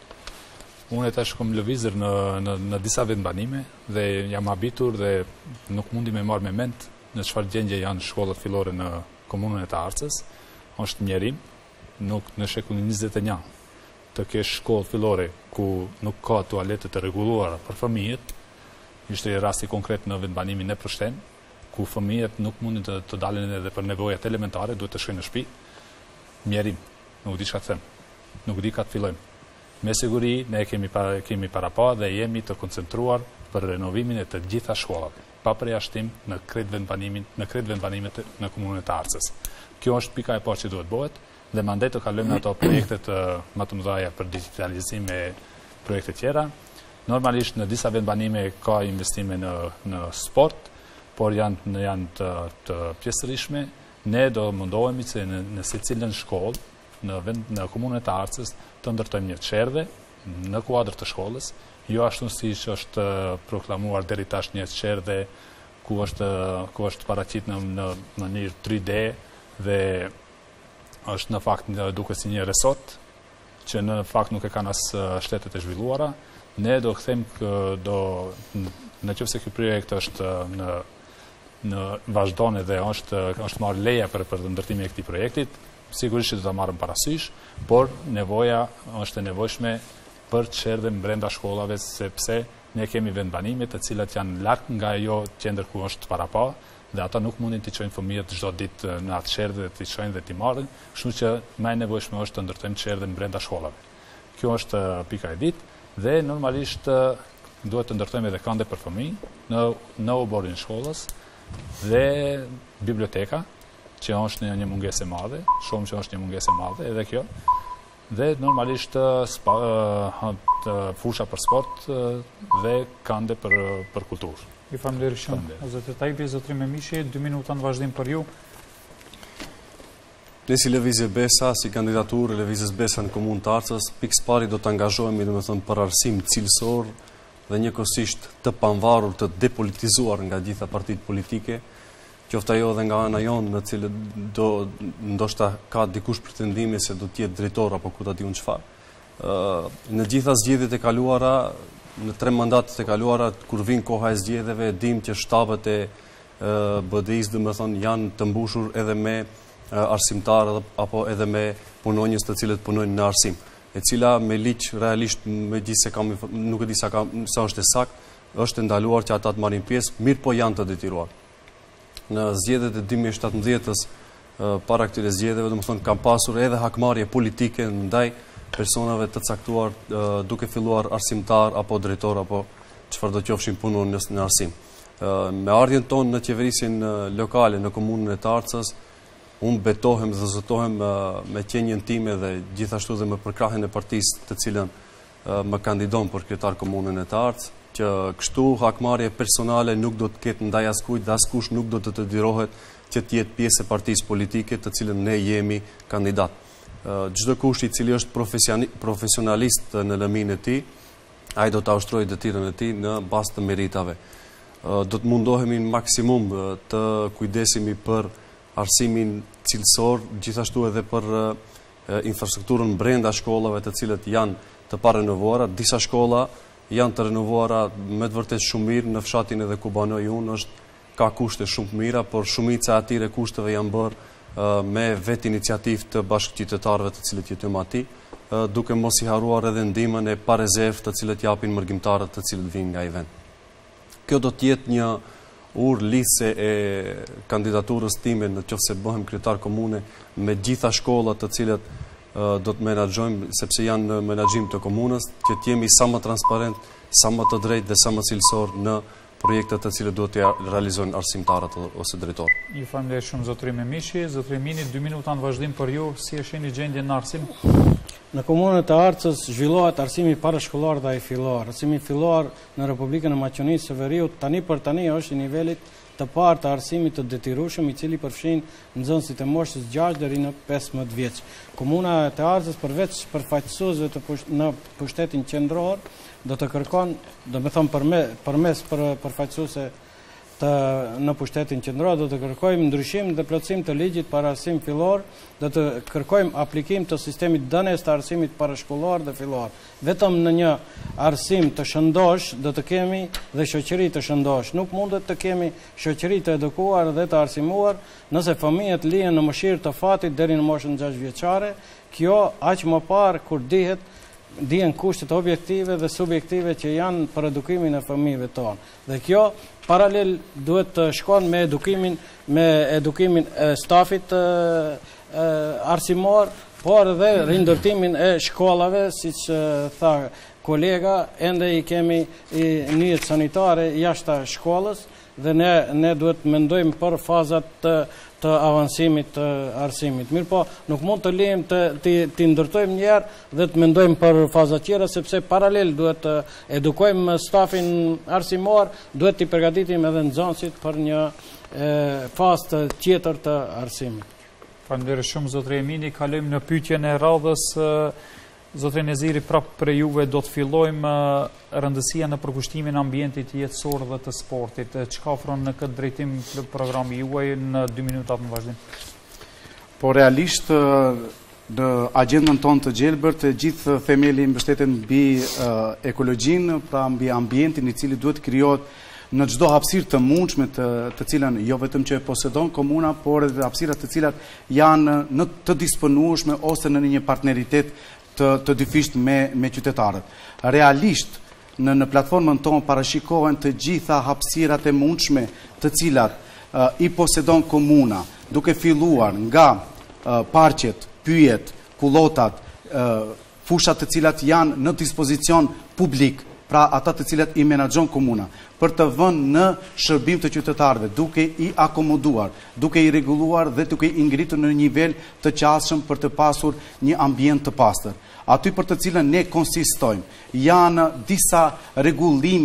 Unë tash kam lëvizur në, në, në disa vendbanime dhe jam habitur dhe nuk mundi me marrë me mend në çfarë gjendje janë shkollat fillore në komunën e të Arcës. Është mjerim, nuk në shekullin njëzet e një të kesh shkollë fillore ku nuk ka tualete të rregulluara për fëmijët. Ishte rasti konkret në vendbanimin e Prishtinë, ku fëmijët nuk mundin të, të dalin edhe për nevojat elementare, duhet të shkojnë në shtëpi. Mjerim, nuk di çka të them, nuk di ka të fillojmë. Me siguri ne kemi para, kemi para pa dhe jemi të koncentruar për renovimin e të gjitha shkollave, pa përjashtim në krejt vendbanimin, në krejt vendbanimet në komunën e të Arcës. Kjo është pika e parë që duhet bëhet dhe mandej të kalojmë në ato projektet më të mëdha për digitalizim e projekte tjera. Normalisht në disa vendbanime ka investime në në sport, por janë janë të, të pjesërishtme. Ne do mundohemi se në, në secilën shkollë në vend në komunën e të Arcës të ndërtojmë një çerdhe në kuadër të shkollës, jo ashtu siç është proklamuar deri tash një çerdhe ku është ku është paraqitur në në mënyrë tri D dhe është në fakt duket si një resort që në fakt nuk e kanë as shtetet e zhvilluara. Ne do kthejmë do nëse ky projekt është në në vazhdon dhe është është marrë leja për për ndërtimin e këtij projekti, sigurisht që do ta marrëm parasysh, por nevoja është e nevojshme për çerdhe brenda shkollave, sepse ne kemi vendbanime të cilat janë larg nga ajo qendër ku është para pa, dhe ata nuk mundin të çojnë fëmijët çdo ditë në atë çerdhe, të çojnë dhe të marrin, kështu që më e nevojshme është të ndërtojmë çerdhe brenda shkollave. Kjo është pika e ditë dhe normalisht duhet të ndërtojmë edhe kande për fëmijë në në oborin e shkollës dhe biblioteka, që është një mungesë e madhe, shumë që është një mungesë e madhe edhe kjo. Dhe normalisht spa, fusha për sport dhe kande për, për kulturë. Ju falenderoj shumë. Zotëri Tajpi, zotëri Memishi, dy minuta në vazhdim për ju. Ne si Lëvizje Besa, si kandidaturë Lëvizjes Besa në Komunë të Arcës, pikës pari do të angazhohemi domethënë për arsim cilësor dhe njëkohësisht të pavarur, të depolitizuar nga gjitha partitë politike, qoftë ajo dhe nga ana jonë në cilë do ndoshta ka dikush pretendime se do të jetë drejtor apo ku ta diun çfarë. Në gjitha zgjedhjet e kaluara, në tre mandatet e kaluara, kur vin koha e zgjedhjeve, dim që shtabet e B D I-s domethënë janë të mbushur edhe me arsimtarë apo edhe me punonjës të cilët punojnë në arsim, e cila me ligj realisht megjithëse kam nuk e di sa ka sa është e saktë, është ndaluar që ata të marrin pjesë, mirë po janë të detyruar. Në zgjedhjet e dy mijë e shtatëmbëdhjetës, para këtyre zgjedhjeve, domethënë kam pasur edhe hakmarrje politike ndaj personave të caktuar duke filluar arsimtar apo drejtor apo çfarë do qofshin punonjës në arsim. Me ardhjen tonë në qeverisin lokale në komunën e të Arcës, unë betohem dhe zotohem me qenjen time dhe gjithashtu dhe me përkrahjen e partisë të cilën më kandidon për kryetar komunën e të Arcës, që kështu hakmarrje personale nuk do të ketë ndaj askujt dhe askush nuk do të të detyrohet që të jetë pjesë e partisë politike të cilën ne jemi kandidat. Çdo kush i cili është profesionalist në lëmin e tij, ai do të ushtrojë detyrën e tij në bazë të meritave. Do të mundohemi në maksimum të kujdesemi për arsimin cilësor, gjithashtu edhe për infrastrukturën brenda shkollave të cilët janë të parenovuara. Disa shkolla janë të renovuara me të vërtet shumë mirë, në fshatin edhe ku banoj unë është ka kushte shumë të mira, por shumica e atyre kushteve janë bërë me vetë iniciativë të bashkëqytetarëve të cilët jetojmë aty, duke mos i haruar edhe ndihmën e pa rezervë të cilët japin mërgjimtarët të cilët vinë nga i vend. Kjo do të jetë një urë lidhse e kandidaturës time në qoftë se bëhem kryetar komune me gjitha shkollat të cilët do të menaxhojmë, sepse janë në menaxhim të komunës, që të jemi sa më transparent, sa më të drejtë dhe sa më cilësor në projektet të cilët do të realizojnë arsimtarët ose drejtorë. Ju falenderoj shumë zotëri Memishi, zotëri Mini, dy minuta në vazhdim për ju, si e shihni gjendjen në arsim? Në komunën e Arcës zhvillohet arsimi parashkollor dhe ai fillor. Arsimi fillor në Republikën e Maqedonisë së Veriut tani për tani është i nivelit të parë të arsimit të detyrueshëm, i cili përfshin nxënësit e moshës gjashtë deri në pesëmbëdhjetë vjeç. Komuna e Arcës përveç përfaqësuesve të pusht, në pushtetin qendror do të kërkon, do të them përmes përmes për përfaqësuese të në pushtetin qendror do të kërkojmë ndryshim dhe plotësim të ligjit për arsim fillor, do të kërkojmë aplikim të sistemit dënes të arsimit parashkollor dhe fillor. Vetëm në një arsim të shëndosh do të kemi dhe shoqëri të shëndosh. Nuk mundet të kemi shoqëri të edukuar dhe të arsimuar nëse fëmijët lihen në mëshirë të fatit deri në moshën gjashtë vjeçare. Kjo aq më parë kur dihet dihen kushtet objektive dhe subjektive që janë për edukimin e fëmijëve tonë. Dhe kjo paralel duhet të shkon me edukimin me edukimin e stafit e, e, arsimor, por edhe rindërtimin e shkollave, siç tha kolega, ende i kemi njët sanitare jashtë shkollës dhe ne ne duhet mendojmë për fazat të të avancimit të arsimit. Mirë po, nuk mund të lejmë të, të, të ndërtojmë njerë dhe të mendojmë për faza tjera, sepse paralel duhet të edukojmë stafin arsimor, duhet të përgatitim edhe nxënësit për një e, fazë të tjetër të arsimit. Faleminderit shumë zotëri Emini, kalojmë në pyetjen e radhës. Zotëri Neziri, prapë për juve do të fillojmë rëndësia në përkushtimin e ambientit jetësor dhe të sportit. Çka ofron në këtë drejtim programi juaj në dy minutat në vazhdim? Po realisht në agendën tonë të gjelbërt gjithë themeli mbështeten mbi ekologjinë, pra mbi ambientin i cili duhet krijohet në çdo hapësirë të mundshme të, të cilën jo vetëm që e posedon komuna, por edhe hapësirat të cilat janë në të disponueshme ose në një partneritet të, të dyfisht me, me qytetarët. Realisht, në, në platformën tonë parashikohen të gjitha hapësirat e mundshme të cilat uh, i posedon komuna, duke filluar nga uh, parqet, pyjet, kullotat, uh, fushat të cilat janë në dispozicion publik, pra ata të cilat i menaxhon komuna, për të vënë në shërbim të qytetarëve, duke i akomoduar, duke i rregulluar dhe duke i ngritur në një nivel të qasshëm për të pasur një ambient të pastër. Aty për të cilën ne konsistojmë, janë disa rregullime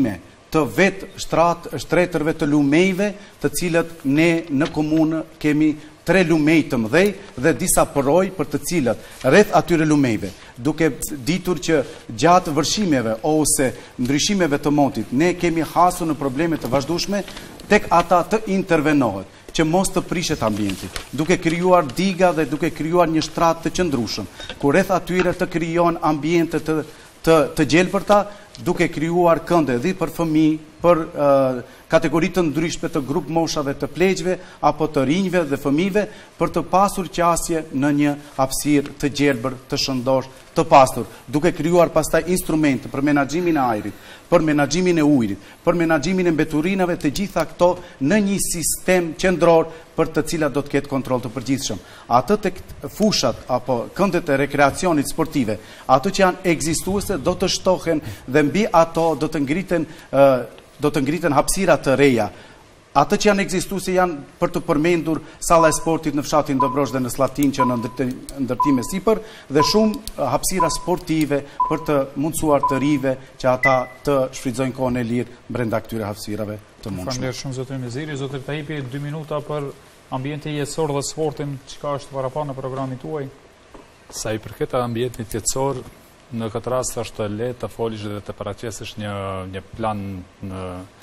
të vetë shtretërve të lumejve, të cilët ne në komunë kemi tre lumej të mëdhej dhe disa përroj për të cilët rreth atyre lumejve, duke ditur që gjatë vërshimeve ose ndryshimeve të montit, ne kemi hasur në probleme të vazhdueshme, tek ata të intervenohet, që mos të prishet ambienti, duke krijuar diga dhe duke krijuar një shtrat të qëndrueshëm, ku rreth atyre të krijohen ambiente të të, të gjelbërta, duke krijuar kënde dhe për fëmijë, për uh, kategori të ndryshme të grup moshave të pleqve, apo të rinjve dhe fëmijëve, për të pasur qasje në një hapësirë të gjelbër, të shëndosh, të pastur, duke krijuar pastaj instrumente për menaxhimin e ajrit, për menaxhimin e ujrit, për menaxhimin e mbeturinave, të gjitha këto në një sistem qendror për të cilat do të ketë kontroll të përgjithshëm. Ato tek fushat apo këndet e rekreacionit sportive, ato që janë ekzistuese do të shtohen dhe mbi ato do të ngriten uh, do të ngriten hapësira të reja. Ato që janë ekzistuese janë për të përmendur salla e sportit në fshatin Dobrosh dhe në Slatin që në ndërtim e sipër dhe shumë hapësira sportive për të mundësuar të rive që ata të shfrytëzojnë kohën e lirë brenda këtyre hapësirave të mundshme. Faleminderit shumë zotërin Meziri, zotëri Tahipi, dy minuta për ambientin jetësor dhe sportin, çka është parapar në programin tuaj? Sa i përket ambientit jetësor, në këtë rast është lehtë të folish dhe të paraqesësh një një plan në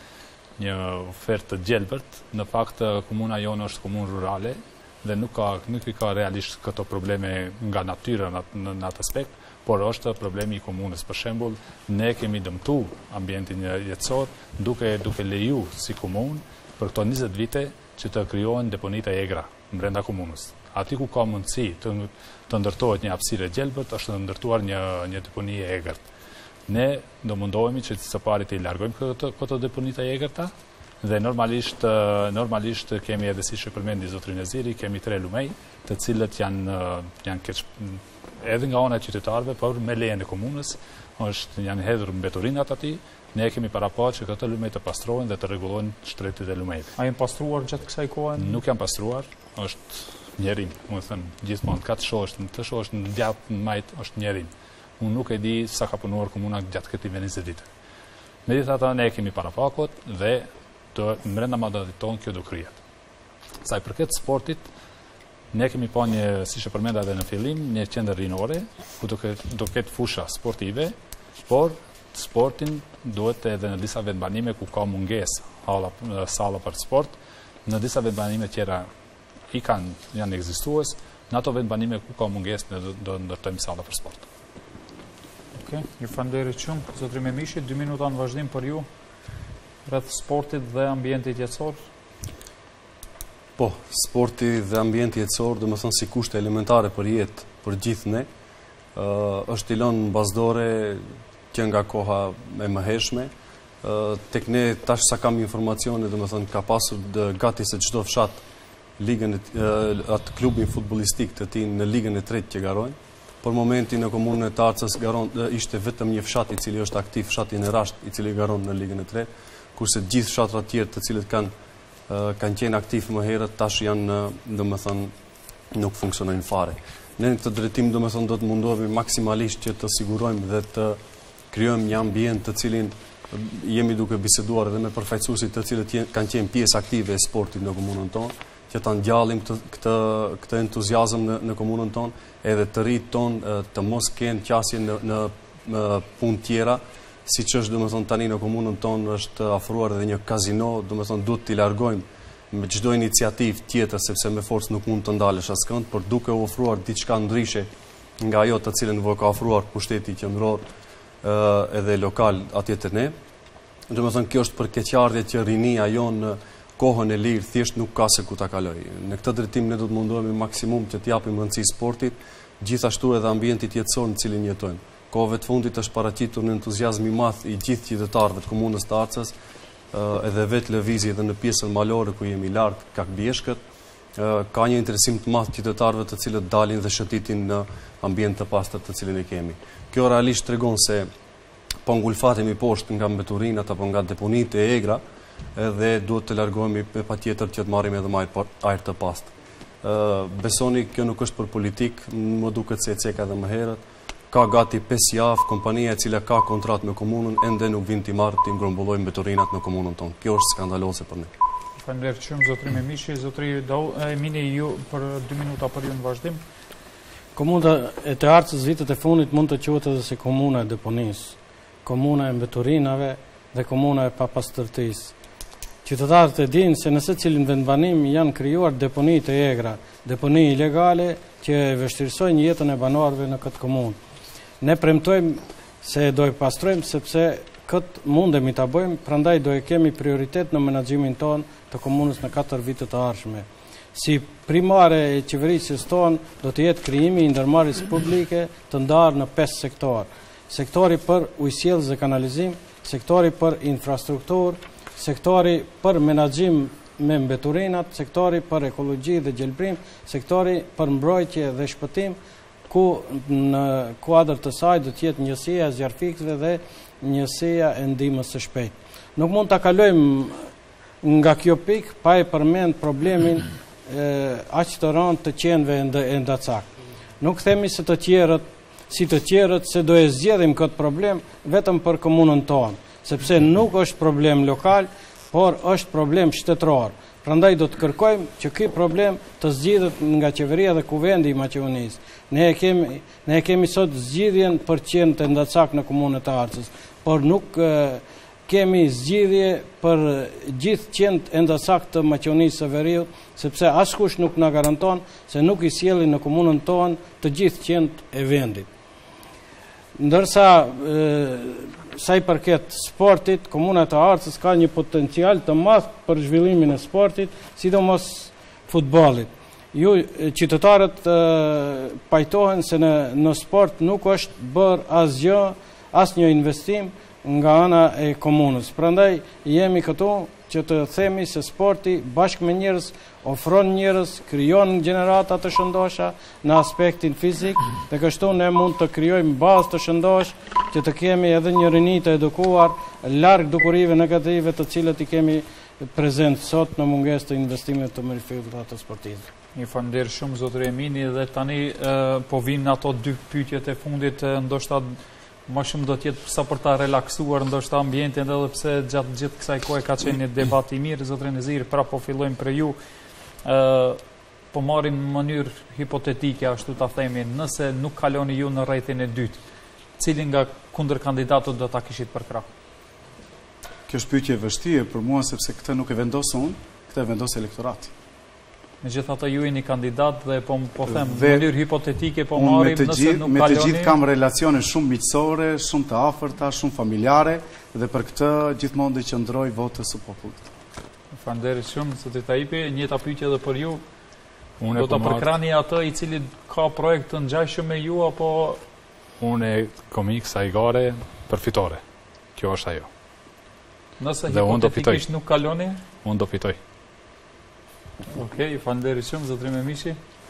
një ofertë të gjelbërt. Në fakt komuna jonë është komunë rurale dhe nuk ka nuk i ka realisht këto probleme nga natyra në, në, në atë aspekt, por është problemi i komunës. Për shembull, ne kemi dëmtuar ambientin jetësor duke duke leju si komunë për këto njëzet vite që të krijohen deponita egra brenda komunës. Aty ku ka mundësi të, të ndërtohet një hapësirë e gjelbërt, është të ndërtuar një, një deponi e egërt. Ne do mundohemi që së pari të i largojmë këto, këto deponita e egërta dhe normalisht, normalisht kemi edhe si që përmendi zotëri Meziri, kemi tre lumej, të cilët janë, janë keq, edhe nga ona e qytetarëve, por me lejen e komunës, është janë hedhur mbeturinat aty. Ne kemi paraqar që këto lumej të pastrohen dhe të rregullohen shtretit e lumejve. A janë pastruar gjatë kësaj kohe? Nuk janë pastruar, është njerim, më thënë, gjithmonë, ka të shohësh, të shohësh në djatë në majtë, është njerim. Unë nuk e di sa ka punuar komuna gjatë këtij njëzet vite. Megjithatë, ne kemi parafakot dhe të brenda mandatit tonë kjo do krijet. Sa i përket sportit, ne kemi pa një, si që përmenda edhe në fillim, një qendër rinore, ku do ketë fusha sportive, por sportin duhet edhe në disa vendbanime ku ka mungesë hala salla për sport, në disa vendbanime tjera i kanë, janë ekzistues, në ato vendbanime ku ka mungesë ne do ndërtojmë salla për sport. Okej, ju falenderoj shumë, zotëri Memishi, dy minuta në vazhdim për ju rreth sportit dhe ambientit jetësor. Po, sporti dhe ambienti jetësor, do të thënë si kushte elementare për jetë për gjithë ne, uh, është i lënë bazdore që nga koha e mëhershme. Uh, tek ne tash sa kam informacione, do të thënë ka pasur dhe gati se çdo fshat ligën e uh, atë klubin futbollistik të tij në ligën e tretë që garojnë. Për momentin në komunën e Tarcës garon uh, ishte vetëm një fshat i cili është aktiv, fshati në Rasht, i cili garon në ligën e tretë, kurse të gjithë fshatrat të tjerë të cilët kanë uh, kanë qenë aktiv më herët tash janë, uh, domethënë, nuk funksionojnë fare. Ne në këtë drejtim domethënë do të mundohemi maksimalisht që të sigurojmë dhe të krijojmë një ambient të cilin jemi duke biseduar edhe me përfaqësuesit të cilët kanë qenë pjesë aktive e sportit në komunën tonë, që ta ngjallim këtë këtë këtë entuziazëm në në komunën tonë, edhe të rit tonë të mos kenë qasje në në, në punë tjera, siç është domethënë tani në komunën tonë është afruar edhe një kazino, domethënë duhet t'i largojmë me çdo iniciativë tjetër sepse me forcë nuk mund të ndalesh askënd, por duke u ofruar diçka ndryshe nga ajo të cilën vë ka ofruar pushteti qendror edhe lokal atje te ne. Domethënë kjo është për keqardhje që rinia jonë kohën e lirë thjesht nuk ka se ku ta kaloj. Në këtë drejtim ne do të mundohemi maksimum që të japim rëndësi sportit, gjithashtu edhe ambientit jetësor në cilin jetojmë. Kohëve të fundit është paraqitur në entuziazëm i madh i gjithë qytetarëve të komunës të Arcës, edhe vetë lëvizje edhe në pjesën malore ku jemi lart Kakbjeshkët, ka një interesim të madh qytetarëve të cilët dalin dhe shëtitin në ambient të pastër të cilin e kemi. Kjo realisht tregon se po ngulfatemi poshtë nga mbeturinat apo nga deponitë e egra, edhe duhet të largohemi me patjetër që të marrim edhe më ajër të pastër. Besoni kjo nuk është për politik, më duket se e ceka edhe më herët. ka gati pesë javë kompania e cila ka kontrat me komunën, ende nuk vin t'i marrë t'i mgrumbullojnë mbeturinat në komunën tonë. Kjo është skandalose për ne. Faleminderit shumë zotri Memishi, zotri Emini, ju për dy minuta për ju në vazhdim. Komuna e të Arcës vitet e fundit mund të quhet edhe si komuna e deponisë, komuna e mbeturinave dhe komuna e papastërtisë. Qytetarët e dinë se në secilin vendbanim janë krijuar deponi të egra, deponi ilegale që e vështirësojnë jetën e banorëve në këtë komunë. Ne premtojmë se do e pastrojmë sepse këtë mundemi ta bëjmë, prandaj do e kemi prioritet në menaxhimin tonë të komunës në katër vitet të ardhshme. Si primare e qeverisjes tonë do të jetë krijimi i ndërmarrjes publike të ndarë në pesë sektor. Sektori për ujësjellës dhe kanalizim, sektori për infrastrukturë, sektori për menaxhim me mbeturinat, sektori për ekologji dhe gjelbrim, sektori për mbrojtje dhe shpëtim, ku në kuadër të saj do të jetë njësia e zjarfikësve dhe njësia e ndihmës së shpejtë. Nuk mund ta kalojmë nga kjo pikë pa e përmend problemin aq të rëndë të qenëve e ndacak. Nuk themi se të tjerët, si të tjerët se do e zgjedhim këtë problem vetëm për komunën tonë, sepse nuk është problem lokal, por është problem shtetëror. Prandaj do të kërkojmë që ky problem të zgjidhet nga qeveria dhe kuvendi i Maqedonisë. Ne e kemi ne e kemi sot zgjidhjen për qenë të ndacak në komunën e Arcës, por nuk e, kemi zgjidhje për gjithë qenë e ndacak të Maqedonisë së Veriut, sepse askush nuk na garanton se nuk i sjellin në komunën tonë të gjithë qenë e vendit. Ndërsa e, sa i përket sportit, komuna e Arcës ka një potencial të madh për zhvillimin e sportit, sidomos futbollit. Ju qytetarët e, pajtohen se në, në sport nuk është bërë asgjë, asnjë investim nga ana e komunës. Prandaj jemi këtu që të themi se sporti bashkë me njerëz ofron njerëz, krijon gjenerata të shëndosha në aspektin fizik, dhe kështu ne mund të krijojmë bazë të shëndosh që të kemi edhe një rini të edukuar larg dukurive negative të cilët i kemi prezent sot në mungesë të investimeve të mërifikat të sportit. Një falenderoj shumë zotëri Emini, dhe tani e, po vinë ato dy pyetjet e fundit, e, ndoshta më shumë do të jetë sa për ta relaksuar ndoshta ambientin, edhe pse gjatë gjithë kësaj kohe ka qenë një debat i mirë. Zotëri Nezir, pra po fillojmë për ju. ë po marrim në mënyrë hipotetike, ashtu ta themi, nëse nuk kaloni ju në rrethin e dytë, cilin nga kundërkandidatët do ta kishit për krah? Kjo është pyetje e vështirë për mua sepse këtë nuk e vendos unë, këtë e vendos elektorati. Megjithatë ju jeni kandidat dhe po po them në Dhe mënyrë hipotetike po unë me marrim të nëse gjithë nuk me të kaloni. gjithë kam relacione shumë miqësore, shumë të afërta, shumë familjare, dhe për këtë gjithmonë do qëndroj votës së popullit. Falenderoj shumë zotëri Taipi, njëta pyetje edhe për ju. Unë Do ta përkrani atë i cili ka projekt të ngjashëm me ju, apo unë e komik sa i gare përfitore. Kjo është ajo. nëse Dhe unë do hipotetikisht nuk kaloni? Unë do fitoj. Okej, okay, falenderoj shumë zotëri Memishi.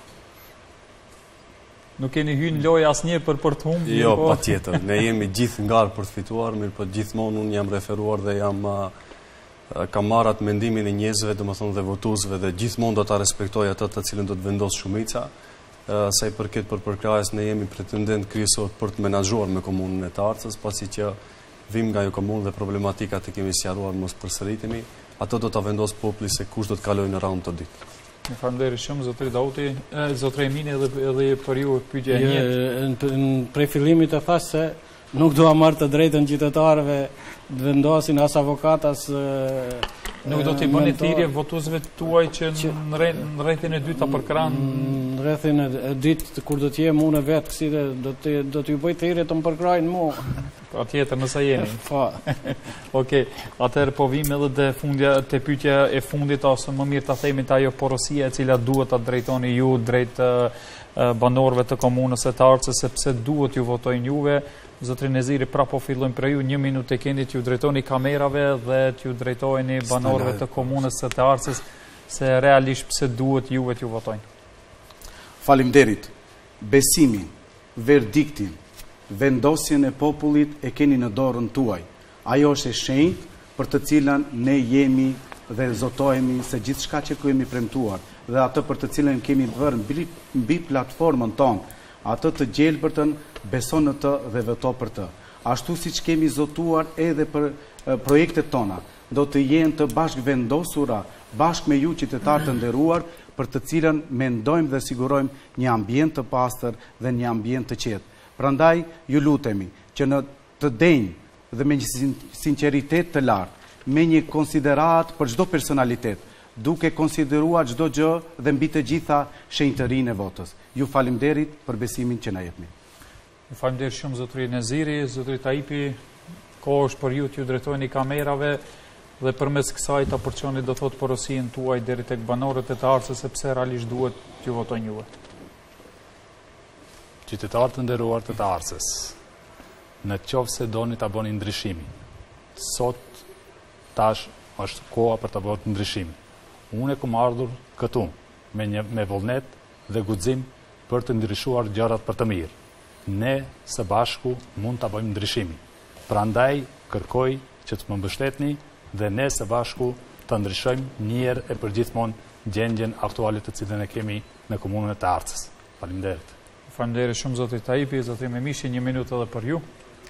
Nuk keni hyrë në lojë asnjë për për të humbur? Jo, po... patjetër. Ne jemi gjithë ngarë për të fituar, mirë po gjithmonë unë jam referuar dhe jam uh, kam marrë atë mendimin e njerëzve, domethënë dhe votuesve, dhe gjithmonë do ta respektoj atë të cilën do të vendos shumica. Uh, sa i përket për përkrahjes, ne jemi pretendent kryesor për të menaxhuar me komunën e të Arcës, pasi që vim nga ajo komunë dhe problematikat e kemi sqaruar, mos përsëritemi. Ato do ta vendos populli se kush do të kalojë në raund të dytë. Më falenderoj shumë zotëri Dauti, zotëri Emini, edhe edhe për ju pyetje e njëjtë. Prej fillimit e thash se nuk dua marr të drejtën qytetarëve të vendosin as avokatas. Nuk do t'i bëni thirrje votuesve tuaj që në rrethin e dytë ta përkrahen? Në rrethin e dytë kur do të jem unë vetë kësi do të do t'ju bëj thirrje të më përkrahin mua. Patjetër, nëse jeni. Po. Okej, atëherë po vim edhe te fundja te pyetja e fundit, ose më mirë ta themi te ajo porosia e cila duhet ta drejtoni ju drejt banorëve të komunës së Arcës, sepse duhet ju votojnë juve. Zotri Neziri, pra po fillojmë për ju, një minutë e keni t'ju drejtoni kamerave dhe t'ju drejtojni banorëve të komunës së Arcës se realisht pse duhet juve t'ju votojnë. Faleminderit. Besimin, verdiktin, vendosjen e popullit e keni në dorën tuaj. Ajo është e shenjtë për të cilën ne jemi dhe zotohemi se gjithçka që kemi premtuar dhe atë për të cilën kemi bërë mbi, mbi platformën tonë, atë të gjelbërtën beson në të dhe voto për të. Ashtu si që kemi zotuar edhe për projektet tona, do të jenë të bashkë vendosura, bashkë me ju qytetarë të nderuar, për të cilën mendojmë dhe sigurojmë një ambient të pastër dhe një ambient të qetë. Prandaj, ju lutemi që në të denjë dhe me një sinceritet të lartë, me një konsiderat për çdo personalitet, duke konsideruar çdo gjë dhe mbi të gjitha shenjtërinë e votës. Ju faleminderit për besimin që na jepni. Ju faleminderit shumë zotëri Neziri, zotëri Taipi, kohë është për ju t'ju drejtojni kamerave dhe përmes kësaj ta përçoni do thotë porosinë tuaj deri tek banorët e të Arcës, sepse realisht duhet t'ju votojnë juve. Qytetarë të nderuar të të Arcës, në qoftë se doni ta bëni ndryshimin, sot tash është koha për të bërë ndryshim. Unë kam ardhur këtu me një me vullnet dhe guxim për të ndryshuar gjërat për të mirë. Ne së bashku mund ta bëjmë ndryshimin. Prandaj kërkoj që të më mbështetni dhe ne së bashku të ndryshojmë një herë e përgjithmonë gjendjen aktuale të cilën e kemi në komunën e të Arcës. Faleminderit. Faleminderit shumë zotri Taipi, zotri Memishi, një minutë edhe për ju.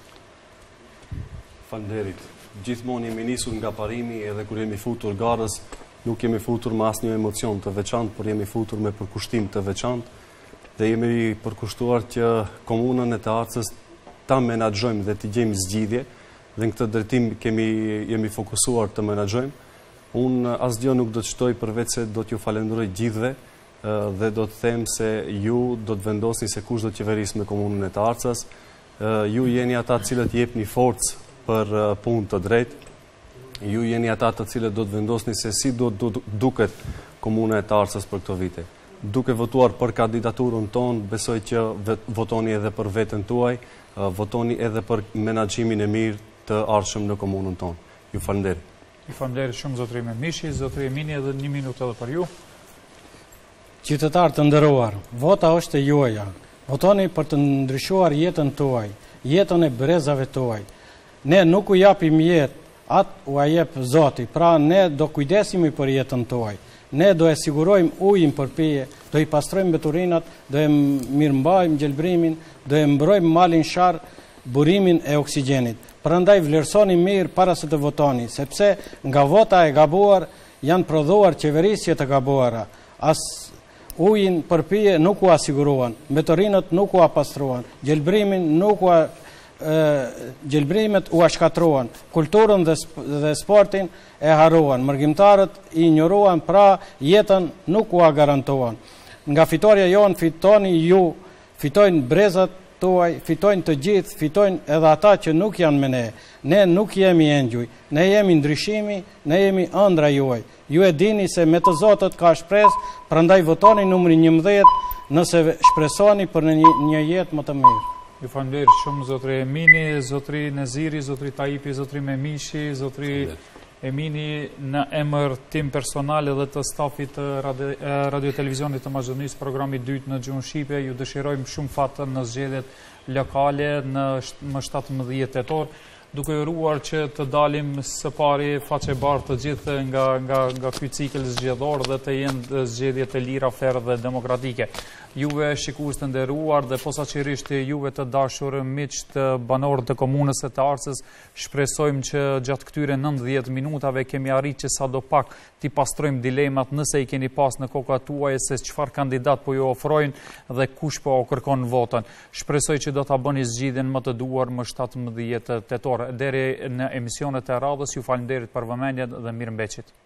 Faleminderit. Gjithmonë jemi nisur nga parimi edhe kur jemi futur garës, nuk jemi futur me asnjë emocion të veçantë, por jemi futur me përkushtim të veçantë dhe jemi përkushtuar që komunën e të Arcës ta menaxhojmë dhe të gjejmë zgjidhje dhe në këtë drejtim kemi jemi fokusuar të menaxhojmë. Unë asgjë nuk do të shtoj përveç se do t'ju falenderoj gjithëve dhe do të them se ju do të vendosni se kush do të qeverisë me komunën e të Arcës. Ju jeni ata të cilët jepni forcë për punë të drejtë. Ju jeni ata të cilët do të vendosni se si do të duket komuna e të Arcës për këto vite. Duke votuar për kandidaturën tonë, besoj që votoni edhe për veten tuaj, votoni edhe për menaxhimin e mirë të ardhshëm në komunën tonë. Ju falenderoj. Ju falenderoj shumë zotri Memishi, zotri Emini, edhe një minutë edhe për ju. Qytetarë të nderuar, vota është e juaja. Votoni për të ndryshuar jetën tuaj, jetën e brezave tuaj. Ne nuk u japim jetë, atë u a jep Zoti, pra ne do kujdesimi për jetën tuaj. Ne do e sigurojmë ujin për pije, do i pastrojmë mbeturinat, do e mirëmbajmë gjelbrimin, do e mbrojmë malin sharr, burimin e oksigjenit. Prandaj vlerësoni mirë para se të votoni, sepse nga vota e gabuar janë prodhuar qeverisje të gabuara. As ujin për pije nuk u asiguruan, mbeturinat nuk u pastruan, gjelbrimin nuk u gjelbrimet u ashkatruan, kulturën dhe, dhe sportin e haruan, mërgjimtarët i injoruan, pra jetën nuk u garantuan. Nga fitoria jonë fitoni ju, fitojnë brezat tuaj, fitojnë të gjithë, fitojnë edhe ata që nuk janë me ne. Ne nuk jemi engjuj, ne jemi ndryshimi, ne jemi ëndra juaj. Ju e dini se me të Zotët ka shpresë, prandaj votoni numri njëmbëdhjetë nëse shpresoni për një, një jetë më të mirë. Ju falenderoj shumë zotri Emini, zotri Neziri, zotri Taipi, zotri Memishi, zotri Emini, në emër tim personal dhe të stafit të radio, radio televizionit të Maqedonisë, programi dytë në gjuhën shqipe, ju dëshirojmë shumë fatën në zgjedhjet lokale në më shtatëmbëdhjetë tetor, duke uruar që të dalim së pari faqe bardhë të gjithë nga nga nga ky cikël zgjedhor dhe të jenë zgjedhje të lira, ferë dhe demokratike. Juve shikues të nderuar dhe posaçërisht juve të dashur miq të banorët të komunës së të Arcës, shpresojmë që gjatë këtyre nëntëdhjetë minutave kemi arritur që sadopak t'i pastrojmë dilemat nëse i keni pas në kokat tuaja se çfarë kandidat po ju ofrojnë dhe kush po kërkon votën. Shpresoj që do ta bëni zgjidhjen më të duar më shtatëmbëdhjetë tetor. Deri në emisionet e radhës ju falenderit për vëmendjen dhe mirëmbëqjet.